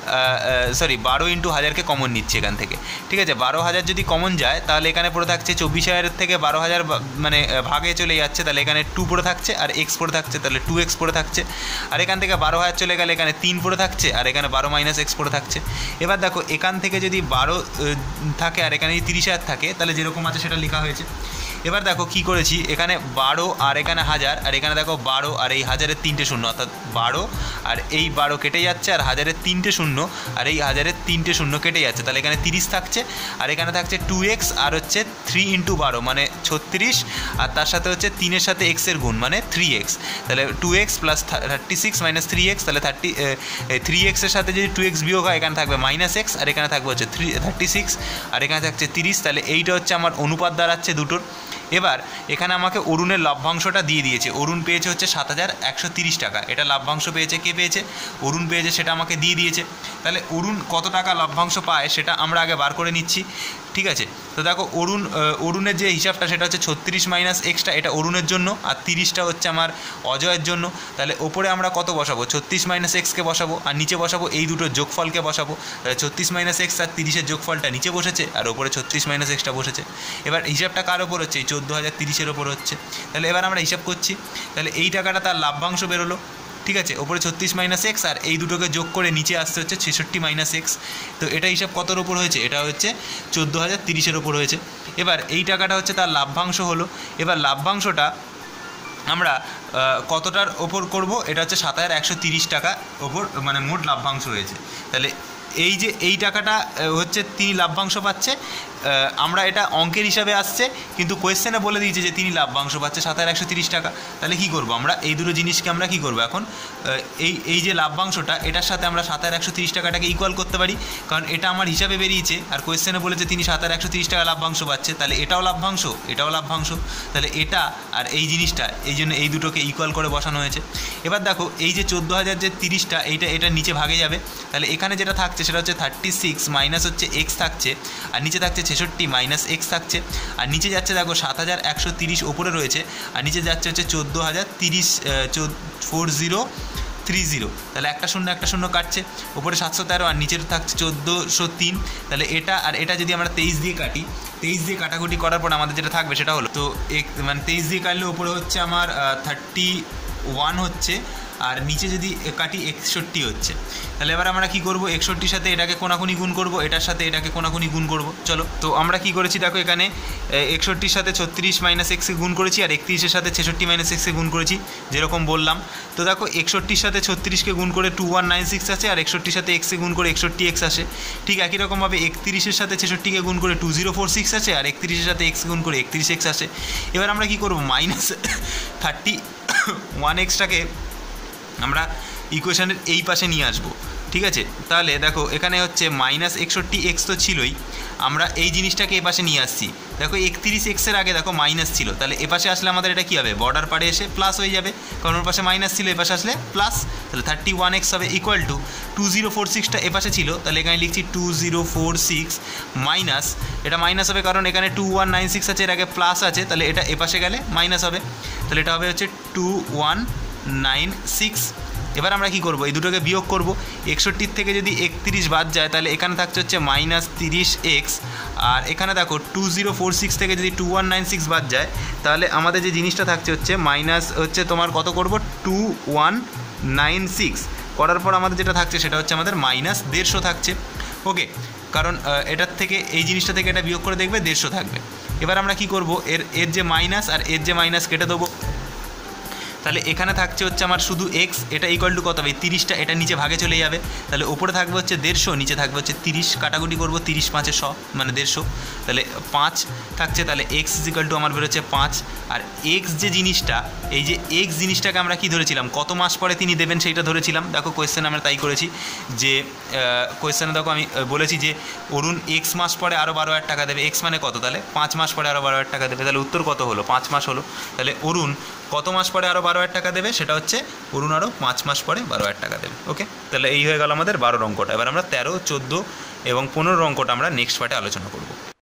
12 × 1000-কে কমন নিচ্ছি এখান থেকে, ঠিক আছে। 12,000 যদি কমন যায় তাহলে এখানে পড়ে থাকছে 24,000 থেকে 12,000 মানে ভাগে চলে যাচ্ছে, তাহলে এখানে 2 পড়ে থাকছে, আর x পড়ে থাকছে, তাহলে 2x পড়ে থাকছে। আর এখান থেকে 12,000 চলে গেলে এখানে 3 পড়ে থাকছে, আর এখানে 12 - x পড়ে থাকছে। এবার দেখো এখান থেকে যদি 12 থাকে আর এখানে 30,000 থাকে, তাহলে যেরকম আছে সেটা লেখা হয়েছে। এবার দেখো কি করেছি, এখানে 12 আর এখানে 1000, আর এখানে দেখো 12 আর এই 1000-এর 3টে শূন্য, অর্থাৎ 12 আর এই 12 কেটে যাচ্ছে, আর 1000-এর 3টে শূন্য, আর এই 1000-এর 3টে শূন্য কেটে যাচ্ছে, তাহলে এখানে 30 থাকছে, আর এখানে থাকছে 2x, আর হচ্ছে 3 × 12 মানে 36, আর তার সাথে হচ্ছে 3-এর সাথে x-এর গুণ মানে 3x, তাহলে 2x + 36 - 3x, তাহলে 3x-এর সাথে যদি 2x বিয়োগ হয় এখানে থাকবে -x, আর এখানে থাকবে হচ্ছে 36, আর এখানে থাকছে 30, তাহলে এইটা হচ্ছে আমার অনুপাত দাঁড়াচ্ছে দুটোর। এবার এখানে আমাকে অরুণের লভ্যাংশটা দিয়ে দিয়েছে, অরুণ পেয়েছে হচ্ছে 7,130 টাকা, এটা লভ্যাংশ পেয়েছে, কে পেয়েছে, অরুণ পেয়েছে, সেটা আমাকে দিয়ে দিয়েছে। তাহলে অরুণ কত টাকা লভ্যাংশ পায় সেটা আমরা আগে বার করে নিচ্ছি, ঠিক আছে। তো দেখো অরুণের যে হিসাবটা সেটা হচ্ছে 36 - x-টা, এটা অরুণের জন্য, আর 30টা হচ্ছে আমার অজয়ের জন্য। তাহলে ওপরে আমরা কত বসাবো, 36 - x-কে বসাবো, আর নিচে বসাবো এই দুটোর যোগফলকে বসাবো। তাহলে 36 - x আর 30-এর যোগফলটা নিচে বসেছে, আর ওপরে 36 - x-টা বসেছে। এবার হিসাবটা কার ওপর হচ্ছে, এই 14,030-এর ওপর হচ্ছে। তাহলে এবার আমরা হিসাব করছি, তাহলে এই টাকাটা তার লাভ্যাংশ বেরোলো, ঠিক আছে, ওপরে 36 মাইনাস এক্স, আর এই দুটোকে যোগ করে নিচে আসতে হচ্ছে 66 মাইনাস এক্স। তো এটা হিসাব কতর ওপর হয়েছে? এটা হচ্ছে 14,030-এর ওপর হয়েছে। এবার এই টাকাটা হচ্ছে তার লাভ্যাংশ হলো। এবার লাভ্যাংশটা আমরা কতটার ওপর করব? এটা হচ্ছে 7,130 টাকা ওপর, মানে মোট লাভ্যাংশ হয়েছে। তাহলে এই যে এই টাকাটা হচ্ছে তিনি লাভ্যাংশ পাচ্ছে, আমরা এটা অঙ্কের হিসাবে আসছে, কিন্তু কোয়েশ্চেনে বলে দিয়েছে যে তিনি লাভ্যাংশ পাচ্ছে 7,130 টাকা। তাহলে কী করবো আমরা? এই দুটো জিনিসকে আমরা কী করবো এখন? এই যে লাভ্যাংশটা, এটার সাথে আমরা 7,130 টাকাটাকে ইকুয়াল করতে পারি, কারণ এটা আমার হিসাবে বেরিয়েছে, আর কোয়েশ্চেনে বলেছে তিনি 7,130 টাকা লাভ্যাংশ পাচ্ছে, তাহলে এটাও লাভ্যাংশ, এটাও লাভ্যাংশ। তাহলে এটা আর এই জিনিসটা, এই জন্য এই দুটোকে ইকুয়াল করে বসানো হয়েছে। এবার দেখো এই যে 14,030টা, এটা নিচে ভাগে যাবে, তাহলে এখানে যেটা থাকছে সেটা হচ্ছে 36 মাইনাস হচ্ছে এক্স থাকছে, আর নিচে থাকছে 66 মাইনাস এক্স থাকছে, আর নিচে যাচ্ছে দেখো 7,130 ওপরে রয়েছে, আর নিচে যাচ্ছে হচ্ছে 4030, তাহলে একটা শূন্য কাটছে, ওপরে 713 আর নিচের থাকছে 1403। তাহলে এটা আর এটা যদি আমরা 23 দিয়ে কাটি, 23 দিয়ে কাটাকুটি করার পর আমাদের যেটা থাকবে সেটা হলো, তো মানে 23 দিয়ে কাটলে ওপরে হচ্ছে আমার 31 হচ্ছে, আর নিচে যদি কাটি 61 হচ্ছে। তাহলে এবার আমরা কি করব? 61-র সাথে এটাকে কোনাকুনি গুণ করব, এটার সাথে এটাকে কোনাকুনি গুণ করব। চলো, তো আমরা কি করেছি দেখো, এখানে 61-র সাথে 36 মাইনাস এক্সকে গুণ করেছি, আর 31-এর সাথে 66 মাইনাস এক্সকে গুণ করেছি, যেরকম বললাম। তো দেখো 61-র সাথে 36কে গুণ করে 2196 আছে, আর 61-র সাথে এক্সকে গুণ করে 61x আসে। ঠিক একই রকমভাবে 31-এর সাথে 66কে গুণ করে 2046 আছে, আর 31-এর সাথে এক্স গুণ করে 31x আসে। এবার আমরা কি করব? মাইনাস 31xটাকে আমরা ইকুয়েশনের এই পাশে নিয়ে আসবো। ঠিক আছে, তাহলে দেখো এখানে হচ্ছে মাইনাস 61x তো ছিলই, আমরা এই জিনিসটাকে এ পাশে নিয়ে আসছি। দেখো 31x-এর আগে দেখো মাইনাস ছিল, তাহলে এ পাশে আসলে আমাদের এটা কী হবে? বর্ডার পারে এসে প্লাস হয়ে যাবে, কারণ ওর পাশে মাইনাস ছিল, এ পাশে আসলে প্লাস। তাহলে 31x হবে ইকুয়াল টু 2046টা এ পাশে ছিল, তাহলে এখানে লিখছি 2046 মাইনাস, এটা মাইনাস হবে কারণ এখানে 2196 আছে, এর আগে প্লাস আছে, তাহলে এটা এ পাশে গেলে মাইনাস হবে, তাহলে এটা হবে হচ্ছে 2196। এবার আমরা কি করব? এই দুটোকে বিয়োগ করব। 61 থেকে যদি 31 বাদ যায়, তাহলে এখানে থাকছে হচ্ছে মাইনাস 30x, আর এখানে দেখো 2046 থেকে যদি 2196 বাদ যায়, তাহলে আমাদের যে জিনিসটা থাকছে হচ্ছে মাইনাস হচ্ছে তোমার কত করব? 2196 করার পর আমাদের যেটা থাকছে সেটা হচ্ছে আমাদের মাইনাস 150 থাকছে। ওকে, কারণ এটার থেকে এই জিনিসটা থেকে এটা বিয়োগ করে দেখবে 150 থাকবে। এবার আমরা কি করব? এর যে মাইনাস আর এর যে মাইনাস কেটে দেবো, তাহলে এখানে থাকছে হচ্ছে আমার শুধু এক্স, এটা ইকুয়াল টু কত হবে? 30টা, এটা নিচে ভাগে চলে যাবে, তাহলে ওপরে থাকবে হচ্ছে 150, নিচে থাকবে হচ্ছে 30, কাটাকুটি করবো 30 5 100 মানে 150, তাহলে 5 থাকছে, তাহলে এক্স ইকুয়াল টু আমার বেরোচ্ছে 5। আর এক্স যে জিনিসটা, এই যে এক্স জিনিসটাকে আমরা কি ধরেছিলাম? কত মাস পরে তিনি দেবেন সেইটা ধরেছিলাম। দেখো কোয়েশ্চেনে আমরা তাই করেছি, যে কোয়েশ্চেনে দেখো আমি বলেছি যে অরুণ এক্স মাস পরে আরও 12,000 টাকা দেবে। এক্স মানে কত? তাহলে 5 মাস পরে আরও 12,000 টাকা দেবে। তাহলে উত্তর কত হলো? 5 মাস হলো। তাহলে অরুণ কত মাস পরে আরও 12,000 টাকা দেবে? সেটা হচ্ছে অরুণ আরও 5 মাস পরে 12,000 টাকা দেবে। ওকে, তাহলে এই হয়ে গেল আমাদের 12 অঙ্কটা। এবার আমরা 13, 14 এবং 15 অঙ্কটা আমরা নেক্সট পার্টে আলোচনা করব।